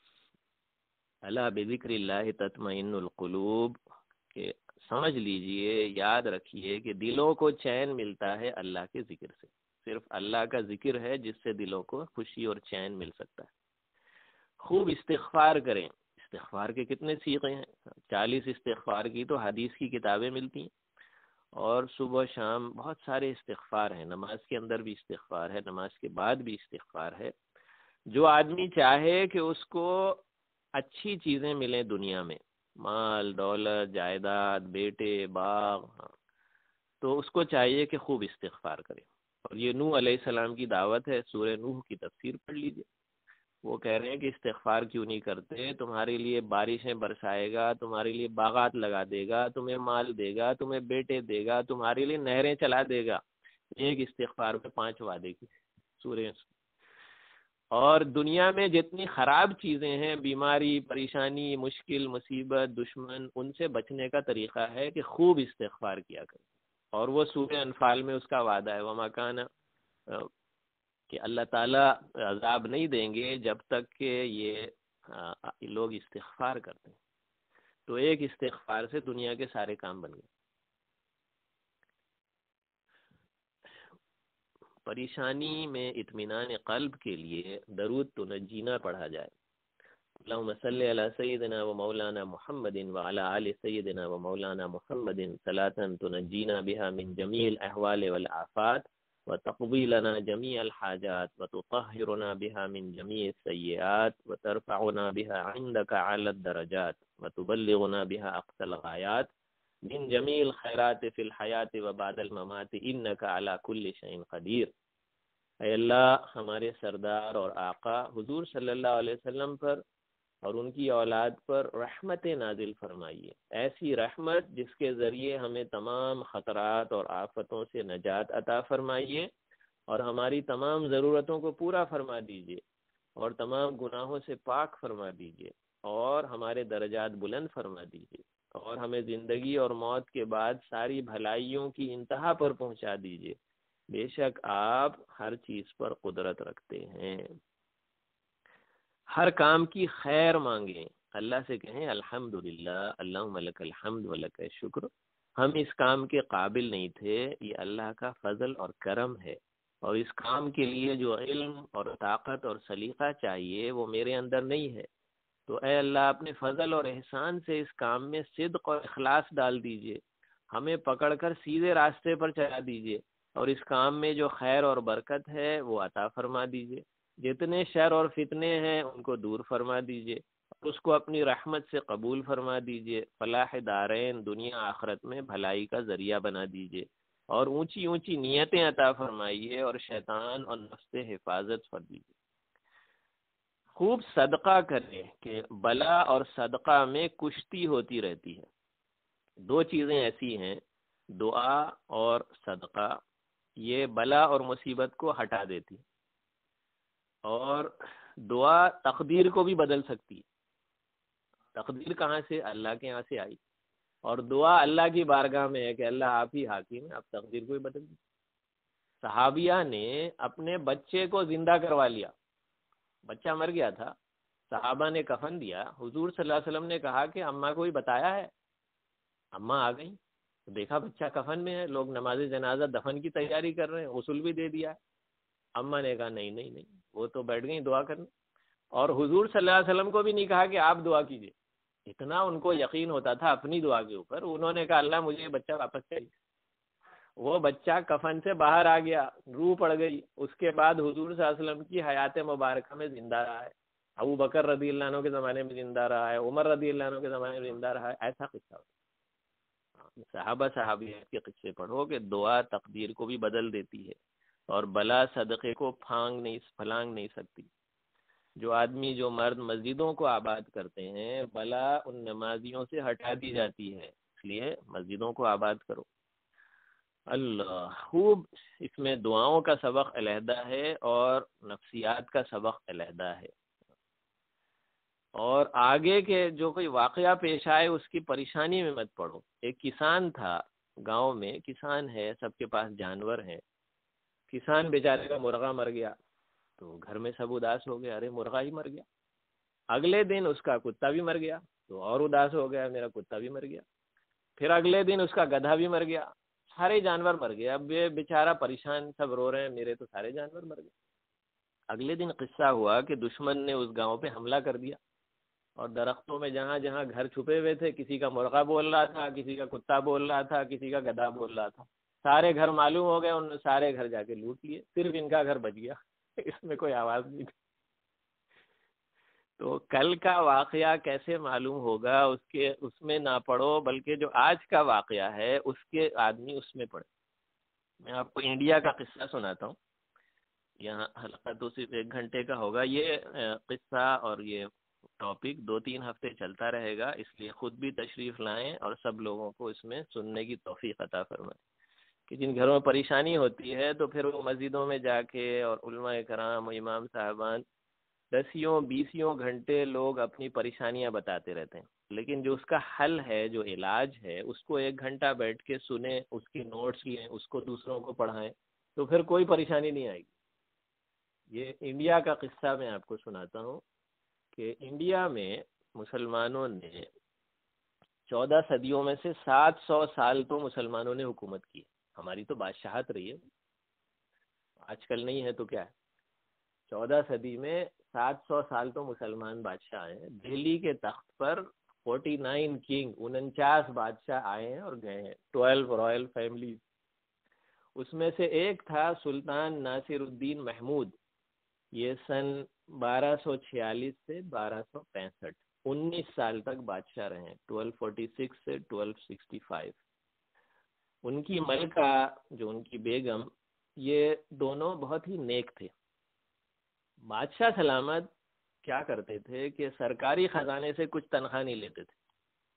الا بذکر اللہ تطمئن القلوب، کہ سمجھ لیجئے، یاد رکھیے کہ دلوں کو چین ملتا ہے اللہ کے ذکر سے. صرف اللہ کا ذکر ہے جس سے دلوں کو خوشی اور چین مل سکتا ہے. خوب استغفار کریں. استغفار کے کتنے صیغے ہیں؟ چالیس استغفار کی تو حدیث کی کتابیں ملتی ہیں، اور صبح شام بہت سارے استغفار ہیں. نماز کے اندر بھی استغفار ہے، نماز کے بعد بھی استغفار ہے. جو آدمی چاہے کہ اس کو اچھی چیزیں ملیں دنیا میں، مال دولت جائیداد بیٹے باغ، تو اس کو چاہیے کہ خوب استغفار کرے. اور یہ نوح علیہ السلام کی دعوت ہے. سورہ نوح کی تفسیر پڑھ لیجئے. وہ کہہ رہے ہیں کہ استغفار کیوں نہیں کرتے؟ تمہارے لیے بارشیں برسائے گا، تمہارے لیے باغات لگا دے گا، تمہیں مال دے گا، تمہیں بیٹے دے گا، تمہارے لیے نہریں چلا دے گا. ایک استغفار پہ پانچ وعدے کی سورہ. اور دنیا میں جتنی خراب چیزیں ہیں، بیماری پریشانی مشکل مصیبت دشمن، ان سے بچنے کا طریقہ ہے کہ خوب استغفار کیا کریں. اور وہ سورہ انفال میں اس کا وعدہ ہے، وما کان، کہ اللہ تعالیٰ عذاب نہیں دیں گے جب تک کہ یہ لوگ استغفار کرتے ہیں. تو ایک استغفار سے دنیا کے سارے کام بن گئے. پریشانی میں اطمینان قلب کے لیے درود تنجینا پڑھا جائے. اللہم صلی علی سیدنا و مولانا محمد وعلی آل سیدنا و مولانا محمد صلاة تنجینا بها من جمیع الاحوال والآفات وتقضی لنا جمیع الحاجات وتطہرنا بها من جمیع السیئات وترفعنا بها عندك اعلی الدرجات وتبلغنا بها اقصى الغایات من جمیع الخیرات فی الحیات و بعد الممات انک علی کل شیء قدیر. اے اللہ ہمارے سردار اور آقا حضور صلی اللہ علیہ وسلم پر اور ان کی اولاد پر رحمت نازل فرمائیے، ایسی رحمت جس کے ذریعے ہمیں تمام خطرات اور آفتوں سے نجات عطا فرمائیے، اور ہماری تمام ضرورتوں کو پورا فرما دیجیے، اور تمام گناہوں سے پاک فرما دیجیے، اور ہمارے درجات بلند فرما دیجیے، اور ہمیں زندگی اور موت کے بعد ساری بھلائیوں کی انتہا پر پہنچا دیجیے. بے شک آپ ہر چیز پر قدرت رکھتے ہیں. ہر کام کی خیر مانگیں، اللہ سے کہیں الحمدللہ اللہم لک الحمد ولک الشکر. ہم اس کام کے قابل نہیں تھے، یہ اللہ کا فضل اور کرم ہے، اور اس کام کے لیے جو علم اور طاقت اور سلیقہ چاہیے وہ میرے اندر نہیں ہے. تو اے اللہ اپنے فضل اور احسان سے اس کام میں صدق اور اخلاص ڈال دیجئے، ہمیں پکڑ کر سیدھے راستے پر چلا دیجئے، اور اس کام میں جو خیر اور برکت ہے وہ عطا فرما دیجئے. جتنے شر اور فتنے ہیں ان کو دور فرما دیجئے، اور اس کو اپنی رحمت سے قبول فرما دیجئے. فلاح دارین، دنیا آخرت میں بھلائی کا ذریعہ بنا دیجئے، اور اونچی اونچی نیتیں عطا فرمائیے، اور شیطان اور نفس سے حفاظت فرمائیے. خوب صدقہ کریں کہ بلا اور صدقہ میں کشتی ہوتی رہتی ہے. دو چیزیں ایسی ہیں، دعا اور صدقہ، یہ بلا اور مصیبت کو ہٹا دیتی، اور دعا تقدیر کو بھی بدل سکتی ہے. تقدیر کہاں سے؟ اللہ کے یہاں سے آئی، اور دعا اللہ کی بارگاہ میں ہے کہ اللہ آپ ہی حاکم ہیں، آپ تقدیر کو بھی بدل دیجیے. صحابیہ نے اپنے بچے کو زندہ کروا لیا. بچہ مر گیا تھا، صحابہ نے کفن دیا، حضور صلی اللہ علیہ وسلم نے کہا کہ اماں کو بھی بتایا ہے؟ اماں آ گئیں، دیکھا بچہ کفن میں ہے، لوگ نماز جنازہ دفن کی تیاری کر رہے ہیں، غسل بھی دے دیا. اماں نے کہا نہیں نہیں نہیں، وہ تو بیٹھ گئیں دعا کرنے، اور حضور صلی اللہ علیہ وسلم کو بھی نہیں کہا کہ آپ دعا کیجئے. اتنا ان کو یقین ہوتا تھا اپنی دعا کے اوپر، انہوں نے کہا اللہ مجھے یہ بچہ واپس چاہیے. وہ بچہ کفن سے باہر آ گیا، روح پڑ گئی. اس کے بعد حضور صلی اللہ علیہ وسلم کی حیات مبارکہ میں زندہ رہا ہے. ابو بکر رضی اللہ عنہ کے زمانے میں زندہ رہا ہے، عمر رضی اللہ عنہ کے زمانے میں زندہ رہا ہے، ایسا قصہ ہوتا ہے۔ صحابہ صحابیات کے قصے پڑھو کہ دعا تقدیر کو بھی بدل دیتی ہے، اور بلا صدقے کو پھانگ نہیں پھلانگ نہیں سکتی۔ جو آدمی جو مرد مسجدوں کو آباد کرتے ہیں، بلا ان نمازیوں سے ہٹا دی جاتی ہے، اس لیے مسجدوں کو آباد کرو۔ اللہ خوب، اس میں دعاؤں کا سبق علیحدہ ہے اور نفسیات کا سبق علیحدہ ہے۔ اور آگے کے جو کوئی واقعہ پیش آئے اس کی پریشانی میں مت پڑو۔ ایک کسان تھا گاؤں میں، کسان ہے، سب کے پاس جانور ہیں، کسان بیچارے کا مرغا مر گیا تو گھر میں سب اداس ہو گیا، ارے مرغا ہی مر گیا۔ اگلے دن اس کا کتا بھی مر گیا تو اور اداس ہو گیا، میرا کتا بھی مر گیا۔ پھر اگلے دن اس کا گدھا بھی مر گیا، سارے جانور مر گئے۔ اب یہ بیچارہ پریشان، سب رو رہے ہیں میرے تو سارے جانور مر گئے۔ اگلے دن قصہ ہوا کہ دشمن نے اس گاؤں پہ حملہ کر دیا، اور درختوں میں جہاں جہاں گھر چھپے ہوئے تھے، کسی کا مرغا بول رہا تھا، کسی کا کتا بول رہا تھا، کسی کا گدھا بول رہا تھا، سارے گھر معلوم ہو گئے، انہوں نے سارے گھر جا کے لوٹ لیے، صرف ان کا گھر بچ گیا، اس میں کوئی آواز نہیں تھی۔ تو کل کا واقعہ کیسے معلوم ہوگا، اس کے اس میں نہ پڑھو، بلکہ جو آج کا واقعہ ہے اس کے آدمی اس میں پڑھے۔ میں آپ کو انڈیا کا قصہ سناتا ہوں، یہاں حلقہ تو صرف ایک گھنٹے کا ہوگا۔ یہ قصہ اور یہ ٹاپک دو تین ہفتے چلتا رہے گا، اس لیے خود بھی تشریف لائیں اور سب لوگوں کو اس میں سننے کی توفیق عطا فرمائیں۔ کہ جن گھروں میں پریشانی ہوتی ہے تو پھر وہ مسجدوں میں جا کے، اور علماء کرام و امام صاحبان دسیوں بیسیوں گھنٹے لوگ اپنی پریشانیاں بتاتے رہتے ہیں، لیکن جو اس کا حل ہے، جو علاج ہے، اس کو ایک گھنٹہ بیٹھ کے سنیں، اس کی نوٹس لیں، اس کو دوسروں کو پڑھائیں، تو پھر کوئی پریشانی نہیں آئے گی۔ یہ انڈیا کا قصہ میں آپ کو سناتا ہوں کہ انڈیا میں مسلمانوں نے چودہ صدیوں میں سے سات سو سال تو مسلمانوں نے حکومت کی۔ ہماری تو بادشاہت رہی ہے، آج کل نہیں ہے تو کیا ہے۔ چودہ صدی میں سات سو سال تو مسلمان بادشاہ ہیں۔ دہلی کے تخت پر فورٹی نائن کنگ، انچاس بادشاہ آئے ہیں اور گئے ہیں، ٹویلو رائل فیملیز۔ اس میں سے ایک تھا سلطان ناصر الدین محمود، یہ سن بارہ سو چھیالیس سے بارہ سو پینسٹھ انیس سال تک بادشاہ رہے، ٹویلو فورٹی سکس سے ٹویلو سکسٹی فائیو۔ ان کی ملکہ جو ان کی بیگم، یہ دونوں بہت ہی نیک تھے۔ بادشاہ سلامت کیا کرتے تھے کہ سرکاری خزانے سے کچھ تنخواہ نہیں لیتے تھے،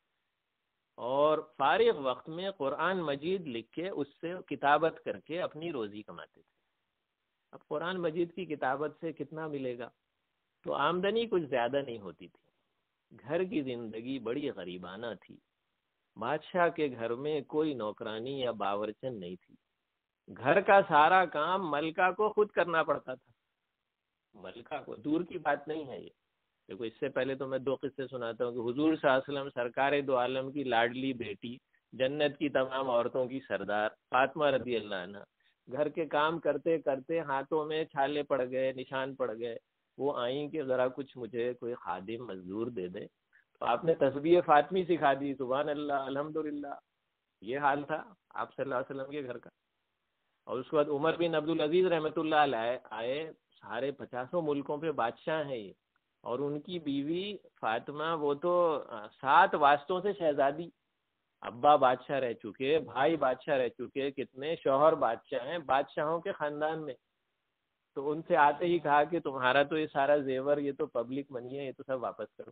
اور فارغ وقت میں قرآن مجید لکھ کے اس سے کتابت کر کے اپنی روزی کماتے تھے۔ اب قرآن مجید کی کتابت سے کتنا ملے گا؟ تو آمدنی کچھ زیادہ نہیں ہوتی تھی، گھر کی زندگی بڑی غریبانہ تھی۔ بادشاہ کے گھر میں کوئی نوکرانی یا باورچن نہیں تھی، گھر کا سارا کام ملکہ کو خود کرنا پڑتا تھا۔ ملکہ کو، دور کی بات نہیں ہے یہ، دیکھو اس سے پہلے تو میں دو قصے سناتا ہوں کہ حضور صلی اللہ علیہ وسلم سرکار دو عالم کی لاڈلی بیٹی، جنت کی تمام عورتوں کی سردار فاطمہ رضی اللہ عنہ، گھر کے کام کرتے کرتے ہاتھوں میں چھالے پڑ گئے، نشان پڑ گئے، وہ آئیں کہ ذرا کچھ مجھے کوئی خادم مزدور دے دے، تو آپ نے تسبیح فاطمی سکھا دی، سبحان اللہ الحمدللہ۔ یہ حال تھا آپ صلی اللہ علیہ وسلم کے گھر کا۔ اور اس کے بعد عمر بن عبدالعزیز رحمۃ اللہ علیہ آئے، سارے پچاسوں ملکوں پہ بادشاہ ہیں یہ، اور ان کی بیوی فاطمہ وہ تو سات واسطوں سے شہزادی، ابا بادشاہ رہ چکے، بھائی بادشاہ رہ چکے، کتنے شوہر بادشاہ ہیں بادشاہوں کے خاندان میں، تو ان سے آتے ہی کہا کہ تمہارا تو یہ سارا زیور، یہ تو پبلک منی ہے، یہ تو سب واپس کرو۔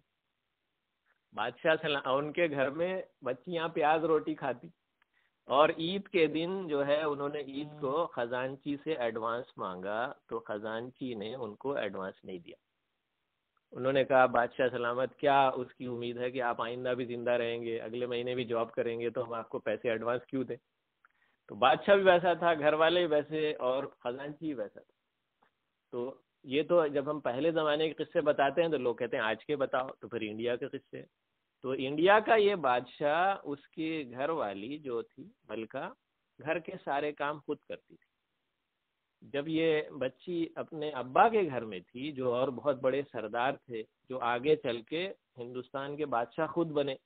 بادشاہ سلام ان کے گھر میں بچیاں پیاز روٹی کھاتی، اور عید کے دن جو ہے انہوں نے عید کو خزانچی سے ایڈوانس مانگا، تو خزانچی نے ان کو ایڈوانس نہیں دیا۔ انہوں نے کہا بادشاہ سلامت کیا اس کی امید ہے کہ آپ آئندہ بھی زندہ رہیں گے، اگلے مہینے بھی جاب کریں گے، تو ہم آپ کو پیسے ایڈوانس کیوں دیں؟ تو بادشاہ بھی ویسا تھا، گھر والے بھی ویسے، اور خزانچی بھی ویسا تھا۔ تو یہ تو جب ہم پہلے زمانے کے قصے بتاتے ہیں تو لوگ کہتے ہیں آج کے بتاؤ، تو پھر انڈیا کے قصے۔ تو انڈیا کا یہ بادشاہ، اس کی گھر والی جو تھی ملکہ، گھر کے سارے کام خود کرتی تھی۔ جب یہ بچی اپنے ابا کے گھر میں تھی، جو اور بہت بڑے سردار تھے، جو آگے چل کے ہندوستان کے بادشاہ خود بنے،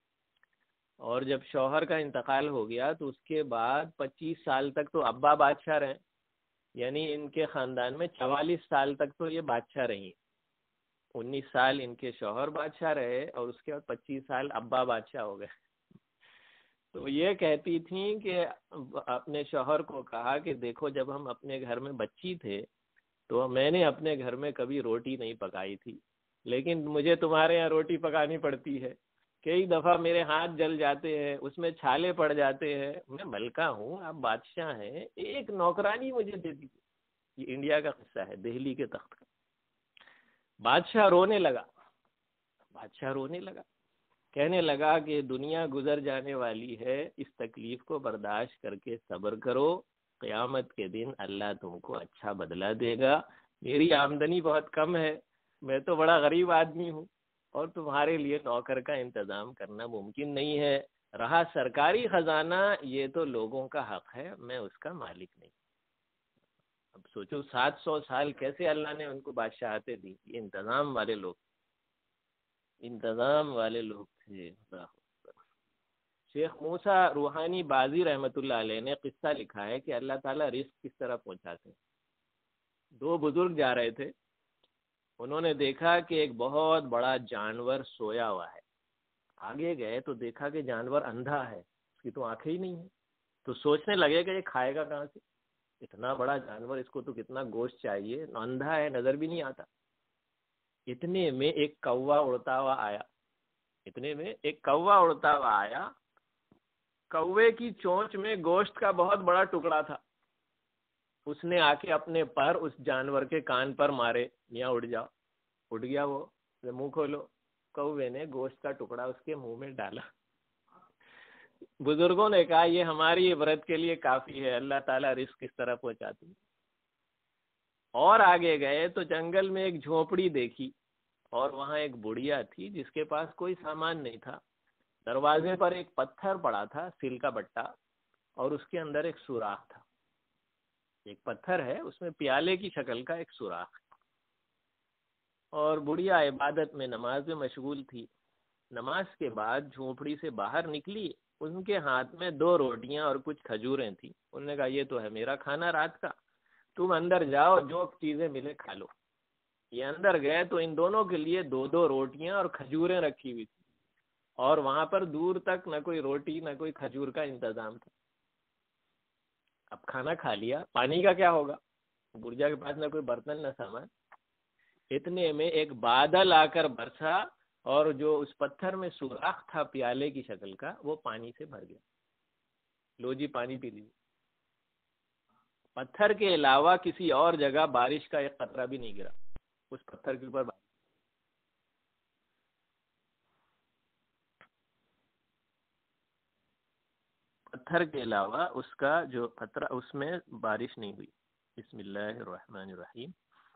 اور جب شوہر کا انتقال ہو گیا تو اس کے بعد پچیس سال تک تو ابا بادشاہ رہے، یعنی ان کے خاندان میں چوالیس سال تک تو یہ بادشاہ رہی۔ انیس سال ان کے شوہر بادشاہ رہے اور اس کے بعد پچیس سال ابا بادشاہ ہو گئے. تو یہ کہتی تھیں کہ اپنے شوہر کو کہا کہ دیکھو جب ہم اپنے گھر میں بچی تھے تو میں نے اپنے گھر میں کبھی روٹی نہیں پکائی تھی، لیکن مجھے تمہارے یہاں روٹی پکانی پڑتی ہے. کئی دفعہ میرے ہاتھ جل جاتے ہیں، اس میں چھالے پڑ جاتے ہیں. میں ملکہ ہوں، آپ بادشاہ ہیں، ایک نوکرانی مجھے دے دی. یہ انڈیا کا قصہ ہے، دہلی کے تخت کا. بادشاہ رونے لگا، بادشاہ رونے لگا کہنے لگا کہ دنیا گزر جانے والی ہے، اس تکلیف کو برداشت کر کے صبر کرو، قیامت کے دن اللہ تم کو اچھا بدلہ دے گا. میری آمدنی بہت کم ہے، میں تو بڑا غریب آدمی ہوں، اور تمہارے لیے نوکر کا انتظام کرنا ممکن نہیں ہے. رہا سرکاری خزانہ، یہ تو لوگوں کا حق ہے، میں اس کا مالک نہیں. اب سوچو سات سو سال کیسے اللہ نے ان کو بادشاہتیں دی. یہ انتظام والے لوگ انتظام والے لوگ تھے. اللہ اکبر. شیخ موسیٰ روحانی بازی رحمۃ اللہ علیہ نے قصہ لکھا ہے کہ اللہ تعالیٰ رزق کس طرح پہنچاتے ہیں. دو بزرگ جا رہے تھے، انہوں نے دیکھا کہ ایک بہت بڑا جانور سویا ہوا ہے. آگے گئے تو دیکھا کہ جانور اندھا ہے، اس کی تو آنکھیں ہی نہیں ہیں. تو سوچنے لگے کہ یہ کھائے گا کہاں سے، اتنا بڑا جانور، اس کو تو کتنا گوشت چاہیے، اندھا ہے، نظر بھی نہیں آتا. اتنے میں ایک کوا اڑتا ہوا آیا اتنے میں ایک کوا اڑتا ہوا آیا کوے کی چونچ میں گوشت کا بہت بڑا ٹکڑا تھا. اس نے آ کے اپنے پر اس جانور کے کان پر مارے، میاں اڑ جاؤ. اٹھ گیا وہ، منہ کھولو. کوے نے گوشت کا ٹکڑا اس کے منہ میں ڈالا. بزرگوں نے کہا یہ ہماری عبرت کے لیے کافی ہے، اللہ تعالیٰ رزق کس طرح پہنچاتی ہے. اور آگے گئے تو جنگل میں ایک جھونپڑی دیکھی، اور وہاں ایک بڑھیا تھی جس کے پاس کوئی سامان نہیں تھا. دروازے پر ایک پتھر پڑا تھا، سل کا بٹا، اور اس کے اندر ایک سوراخ تھا. ایک پتھر ہے، اس میں پیالے کی شکل کا ایک سوراخ. اور بڑھیا عبادت میں، نماز میں مشغول تھی. نماز کے بعد جھونپڑی سے باہر نکلی، ان کے ہاتھ میں دو روٹیاں اور کچھ کھجوریں تھیں. انہوں نے کہا یہ تو ہے میرا کھانا رات کا، تم اندر جاؤ، جو چیزیں ملے کھا لو. یہ اندر گئے تو ان دونوں کے لیے دو دو روٹیاں اور کھجوریں رکھی ہوئی تھی، اور وہاں پر دور تک نہ کوئی روٹی نہ کوئی کھجور کا انتظام تھا. اب کھانا کھا لیا، پانی کا کیا ہوگا؟ برجا کے پاس نہ کوئی برتن نہ سامان. اتنے میں ایک بادل آ کر برسا، اور جو اس پتھر میں سوراخ تھا پیالے کی شکل کا، وہ پانی سے بھر گیا. لو جی پانی پی لیجیے. پتھر کے علاوہ کسی اور جگہ بارش کا ایک قطرہ بھی نہیں گرا، اس پتھر کے اوپر. پتھر کے علاوہ اس کا جو قطرہ، اس میں بارش نہیں ہوئی. بسم اللہ الرحمن الرحیم.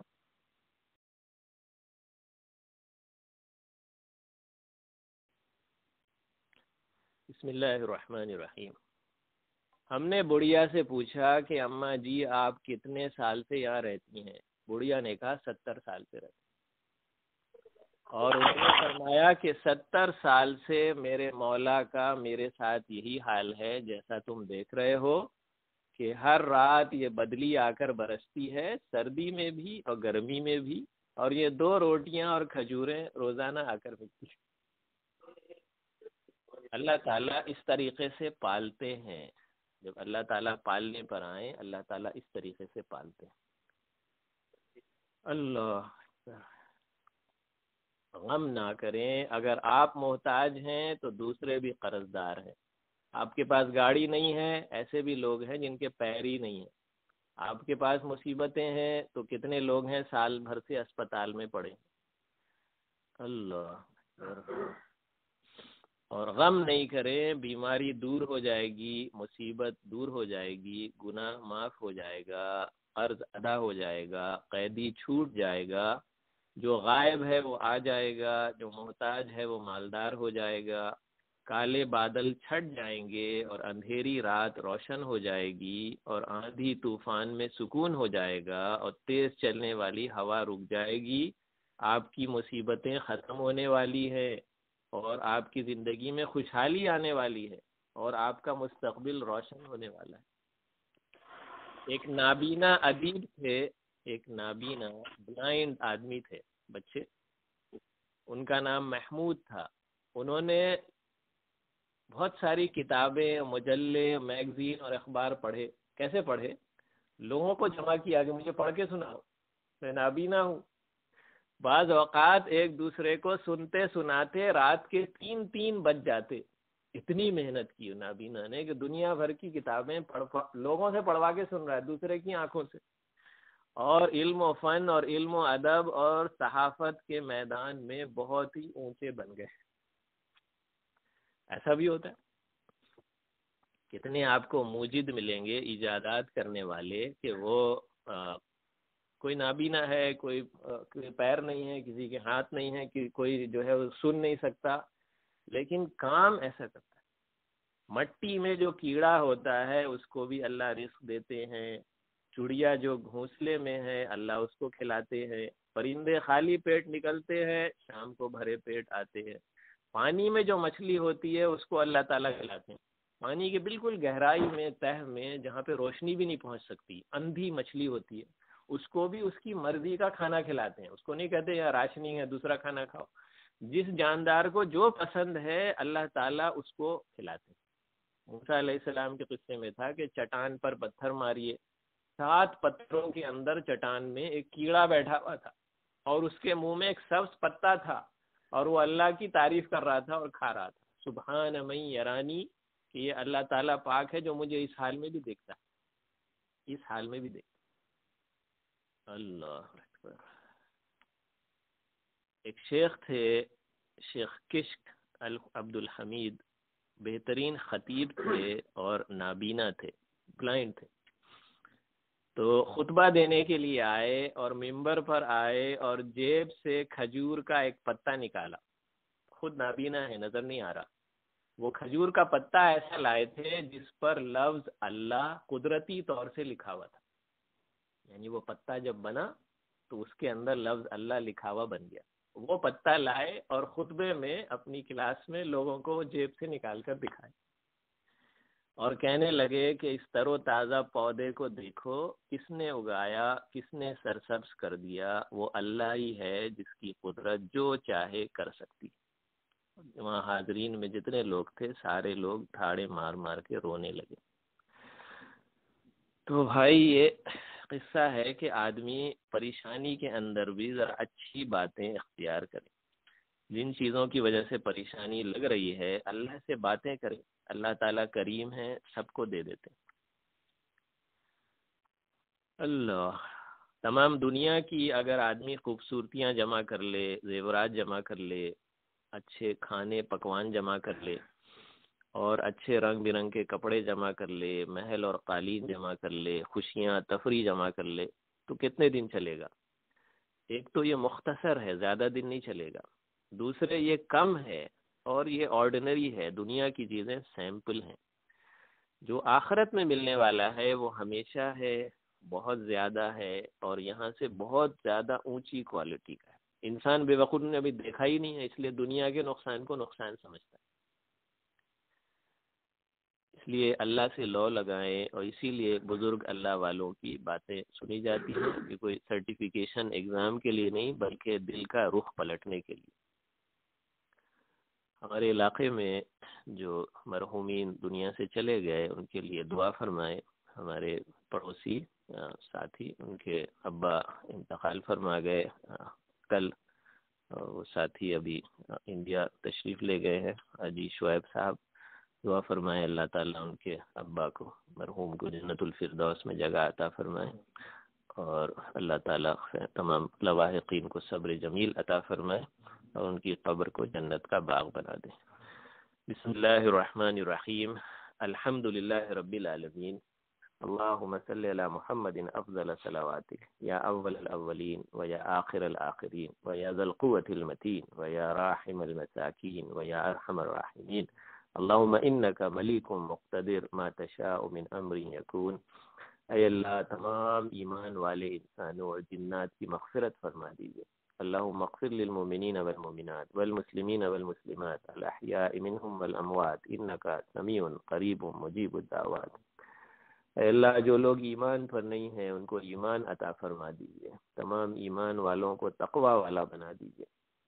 بسم اللہ الرحمن الرحیم. ہم نے بڑھیا سے پوچھا کہ اماں جی آپ کتنے سال سے یہاں رہتی ہیں؟ بڑھیا نے کہا ستر سال سے رہتی. اور انہوں نے فرمایا کہ ستر سال سے میرے مولا کا میرے ساتھ یہی حال ہے جیسا تم دیکھ رہے ہو، کہ ہر رات یہ بدلی آ کر برستی ہے، سردی میں بھی اور گرمی میں بھی، اور یہ دو روٹیاں اور کھجوریں روزانہ آ کر ملتی ہیں. اللہ تعالیٰ اس طریقے سے پالتے ہیں. جب اللہ تعالیٰ پالنے پر آئیں، اللہ تعالیٰ اس طریقے سے پالتے ہیں. اللہ غم نہ کریں. اگر آپ محتاج ہیں تو دوسرے بھی قرض دار ہیں. آپ کے پاس گاڑی نہیں ہے، ایسے بھی لوگ ہیں جن کے پیر ہی نہیں ہیں. آپ کے پاس مصیبتیں ہیں تو کتنے لوگ ہیں سال بھر سے اسپتال میں پڑے. اللہ. اور غم نہیں کریں، بیماری دور ہو جائے گی، مصیبت دور ہو جائے گی، گناہ معاف ہو جائے گا، قرض ادا ہو جائے گا، قیدی چھوٹ جائے گا، جو غائب ہے وہ آ جائے گا، جو محتاج ہے وہ مالدار ہو جائے گا. کالے بادل چھٹ جائیں گے اور اندھیری رات روشن ہو جائے گی، اور آندھی طوفان میں سکون ہو جائے گا، اور تیز چلنے والی ہوا رک جائے گی. آپ کی مصیبتیں ختم ہونے والی ہے، اور آپ کی زندگی میں خوشحالی آنے والی ہے، اور آپ کا مستقبل روشن ہونے والا ہے. ایک نابینا ادیب تھے، ایک نابینا بلائنڈ آدمی تھے، بچے. ان کا نام محمود تھا. انہوں نے بہت ساری کتابیں، مجلے، میگزین اور اخبار پڑھے. کیسے پڑھے؟ لوگوں کو جمع کیا کہ مجھے پڑھ کے سناؤ، میں نابینا ہوں. بعض اوقات ایک دوسرے کو سنتے سناتے رات کے تین تین بج جاتے. اتنی محنت کی نابینا نے کہ دنیا بھر کی کتابیں پڑھ لوگوں سے پڑھوا کے سن رہا ہے، دوسرے کی آنکھوں سے. اور علم و فن اور علم و ادب اور صحافت کے میدان میں بہت ہی اونچے بن گئے. ایسا بھی ہوتا ہے. کتنے آپ کو موجد ملیں گے، ایجادات کرنے والے، کہ وہ آ, کوئی نابینا ہے، کوئی کوئی پیر نہیں ہے، کسی کے ہاتھ نہیں ہے، کہ کوئی جو ہے وہ سن نہیں سکتا، لیکن کام ایسا کرتا ہے. مٹی میں جو کیڑا ہوتا ہے اس کو بھی اللہ رزق دیتے ہیں. چڑیا جو گھونسلے میں ہے اللہ اس کو کھلاتے ہیں. پرندے خالی پیٹ نکلتے ہیں، شام کو بھرے پیٹ آتے ہیں. پانی میں جو مچھلی ہوتی ہے اس کو اللہ تعالیٰ کھلاتے ہیں. پانی کے بالکل گہرائی میں، تہ میں، جہاں پہ روشنی بھی نہیں پہنچ سکتی، اندھی مچھلی ہوتی ہے، اس کو بھی اس کی مرضی کا کھانا کھلاتے ہیں. اس کو نہیں کہتے یار راشنی ہے دوسرا کھانا کھاؤ. جس جاندار کو جو پسند ہے اللہ تعالیٰ اس کو کھلاتے ہیں. موسیٰ علیہ السلام کے قصے میں تھا کہ چٹان پر پتھر ماریے، سات پتھروں کے اندر چٹان میں ایک کیڑا بیٹھا ہوا تھا اور اس کے منہ میں ایک سبز پتا تھا اور وہ اللہ کی تعریف کر رہا تھا اور کھا رہا تھا. سبحان من یرانی، کہ یہ اللہ تعالیٰ پاک ہے جو مجھے اس حال میں بھی دیکھتا ہے، اس حال میں بھی دیکھتا ہے. اللہ اکبر. ایک شیخ تھے، شیخ کشک عبد الحمید، بہترین خطیب تھے اور نابینا تھے، بلائنڈ تھے. تو خطبہ دینے کے لیے آئے اور ممبر پر آئے اور جیب سے کھجور کا ایک پتا نکالا. خود نابینا ہے، نظر نہیں آ رہا. وہ کھجور کا پتا ایسا لائے تھے جس پر لفظ اللہ قدرتی طور سے لکھا ہوا تھا. یعنی وہ پتا جب بنا تو اس کے اندر لفظ اللہ لکھا ہوا بن گیا. وہ پتا لائے اور خطبے میں اپنی کلاس میں لوگوں کو جیب سے نکال کر دکھائے اور کہنے لگے کہ اس تر و تازہ پودے کو دیکھو، کس نے اگایا، کس نے سرسبز کر دیا، وہ اللہ ہی ہے جس کی قدرت جو چاہے کر سکتی. وہاں حاضرین میں جتنے لوگ تھے سارے لوگ ٹھاڑے مار مار کے رونے لگے. تو بھائی یہ قصہ ہے کہ آدمی پریشانی کے اندر بھی ذرا اچھی باتیں اختیار کرے. جن چیزوں کی وجہ سے پریشانی لگ رہی ہے اللہ سے باتیں کرے. اللہ تعالیٰ کریم ہے، سب کو دے دیتے. اللہ تمام دنیا کی اگر آدمی خوبصورتیاں جمع کر لے، زیورات جمع کر لے، اچھے کھانے پکوان جمع کر لے اور اچھے رنگ برنگ کے کپڑے جمع کر لے، محل اور قالین جمع کر لے، خوشیاں تفریح جمع کر لے، تو کتنے دن چلے گا؟ ایک تو یہ مختصر ہے، زیادہ دن نہیں چلے گا. دوسرے یہ کم ہے اور یہ آرڈنری ہے. دنیا کی چیزیں سیمپل ہیں. جو آخرت میں ملنے والا ہے وہ ہمیشہ ہے، بہت زیادہ ہے اور یہاں سے بہت زیادہ اونچی کوالٹی کا ہے. انسان بے وقوف نے ابھی دیکھا ہی نہیں ہے، اس لیے دنیا کے نقصان کو نقصان سمجھتا ہے. اس لیے اللہ سے لو لگائیں، اور اسی لیے بزرگ اللہ والوں کی باتیں سنی جاتی ہیں کہ کوئی سرٹیفیکیشن ایگزام کے لیے نہیں بلکہ دل کا رخ پلٹنے کے لیے. ہمارے علاقے میں جو مرحومین دنیا سے چلے گئے ان کے لیے دعا فرمائے. ہمارے پڑوسی ساتھی، ان کے ابا انتقال فرما گئے کل. وہ ساتھی ابھی انڈیا تشریف لے گئے ہیں، حاجی شعیب صاحب. دعا فرمائے اللہ تعالیٰ ان کے ابا کو، مرحوم کو، جنت الفردوس میں جگہ عطا فرمائے اور اللہ تعالیٰ تمام لواحقین کو صبر جمیل عطا فرمائے اور ان کی قبر کو جنت کا باغ بنا دے. بسم اللہ الرحمن الرحیم. الحمد للہ رب العالمین. اللہم صلی علی محمد افضل صلواتک یا اول الاولین و یا آخر الاخرین و یا ذا القوة المتین و یا راحم المساکین و یا ارحم الراحمین. اللہم انکا ملیک مقتدر ما تشاء من امر یکون. اے اللہ تمام ایمان والے انسانوں اور جنات کی مغفرت فرما دیجئے. اللہم اغفر للمؤمنین والمؤمنات والمسلمین والمسلمات الاحیاء منہم والاموات انکا سمیع قریب مجیب الدعوات. اے اللہ جو لوگ ایمان پر نہیں ہیں ان کو ایمان عطا فرما دیجئے. تمام ایمان والوں کو تقوی والا بنا دیجئے.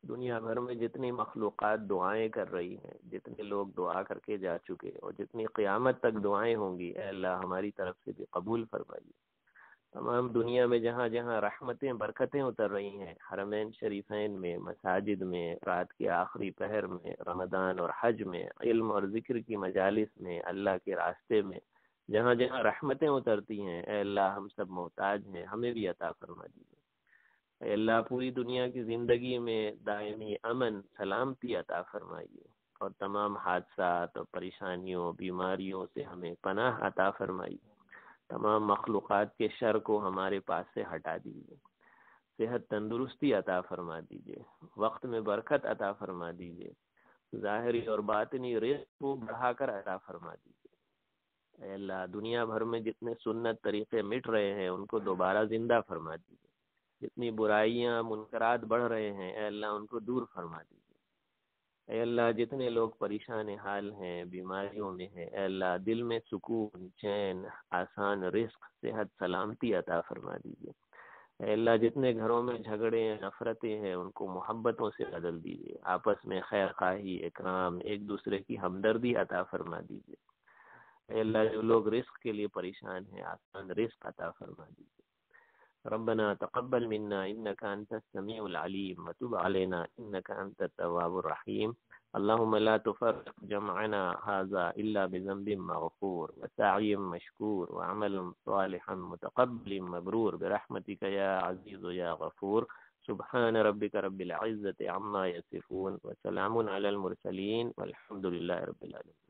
دنیا بھر میں جتنی مخلوقات دعائیں کر رہی ہیں، جتنے لوگ دعا کر کے جا چکے اور جتنی قیامت تک دعائیں ہوں گی، اے اللہ ہماری طرف سے بھی قبول فرمائیے۔ تمام دنیا میں جہاں جہاں رحمتیں برکتیں اتر رہی ہیں، حرمین شریفین میں، مساجد میں، رات کے آخری پہر میں، رمضان اور حج میں، علم اور ذکر کی مجالس میں، اللہ کے راستے میں، جہاں جہاں رحمتیں اترتی ہیں، اے اللہ ہم سب محتاج ہیں، ہمیں بھی عطا فرما دیجیے۔ اے اللہ پوری دنیا کی زندگی میں دائمی امن سلامتی عطا فرمائیے، اور تمام حادثات اور پریشانیوں بیماریوں سے ہمیں پناہ عطا فرمائیے۔ تمام مخلوقات کے شر کو ہمارے پاس سے ہٹا دیجیے، صحت تندرستی عطا فرما دیجیے، وقت میں برکت عطا فرما دیجیے، ظاہری اور باطنی رزق کو بڑھا کر عطا فرما دیجیے۔ اے اللہ دنیا بھر میں جتنے سنت طریقے مٹ رہے ہیں ان کو دوبارہ زندہ فرما دیجیے، جتنی برائیاں منکرات بڑھ رہے ہیں اے اللہ ان کو دور فرما دیجیے۔ اے اللہ جتنے لوگ پریشان حال ہیں، بیماریوں میں ہیں، اے اللہ دل میں سکون، چین، آسان رزق، صحت سلامتی عطا فرما دیجیے۔ اے اللہ جتنے گھروں میں جھگڑے ہیں، نفرتیں ہیں، ان کو محبتوں سے بدل دیجیے، آپس میں خیر خواہی، اکرام، ایک دوسرے کی ہمدردی عطا فرما دیجیے۔ اے اللہ جو لوگ رزق کے لیے پریشان ہیں، آسان رزق عطا فرما دیجیے۔ ربنا تقبل منا إنك أنت السميع العليم وتب علينا إنك أنت التواب الرحيم. اللهم لا تفرق جمعنا هذا إلا بذنب مغفور وسعي مشكور وعمل صالح متقبل مبرور برحمتك يا عزيز يا غفور. سبحان ربك رب العزة عما يصفون وسلام على المرسلين والحمد لله رب العالمين.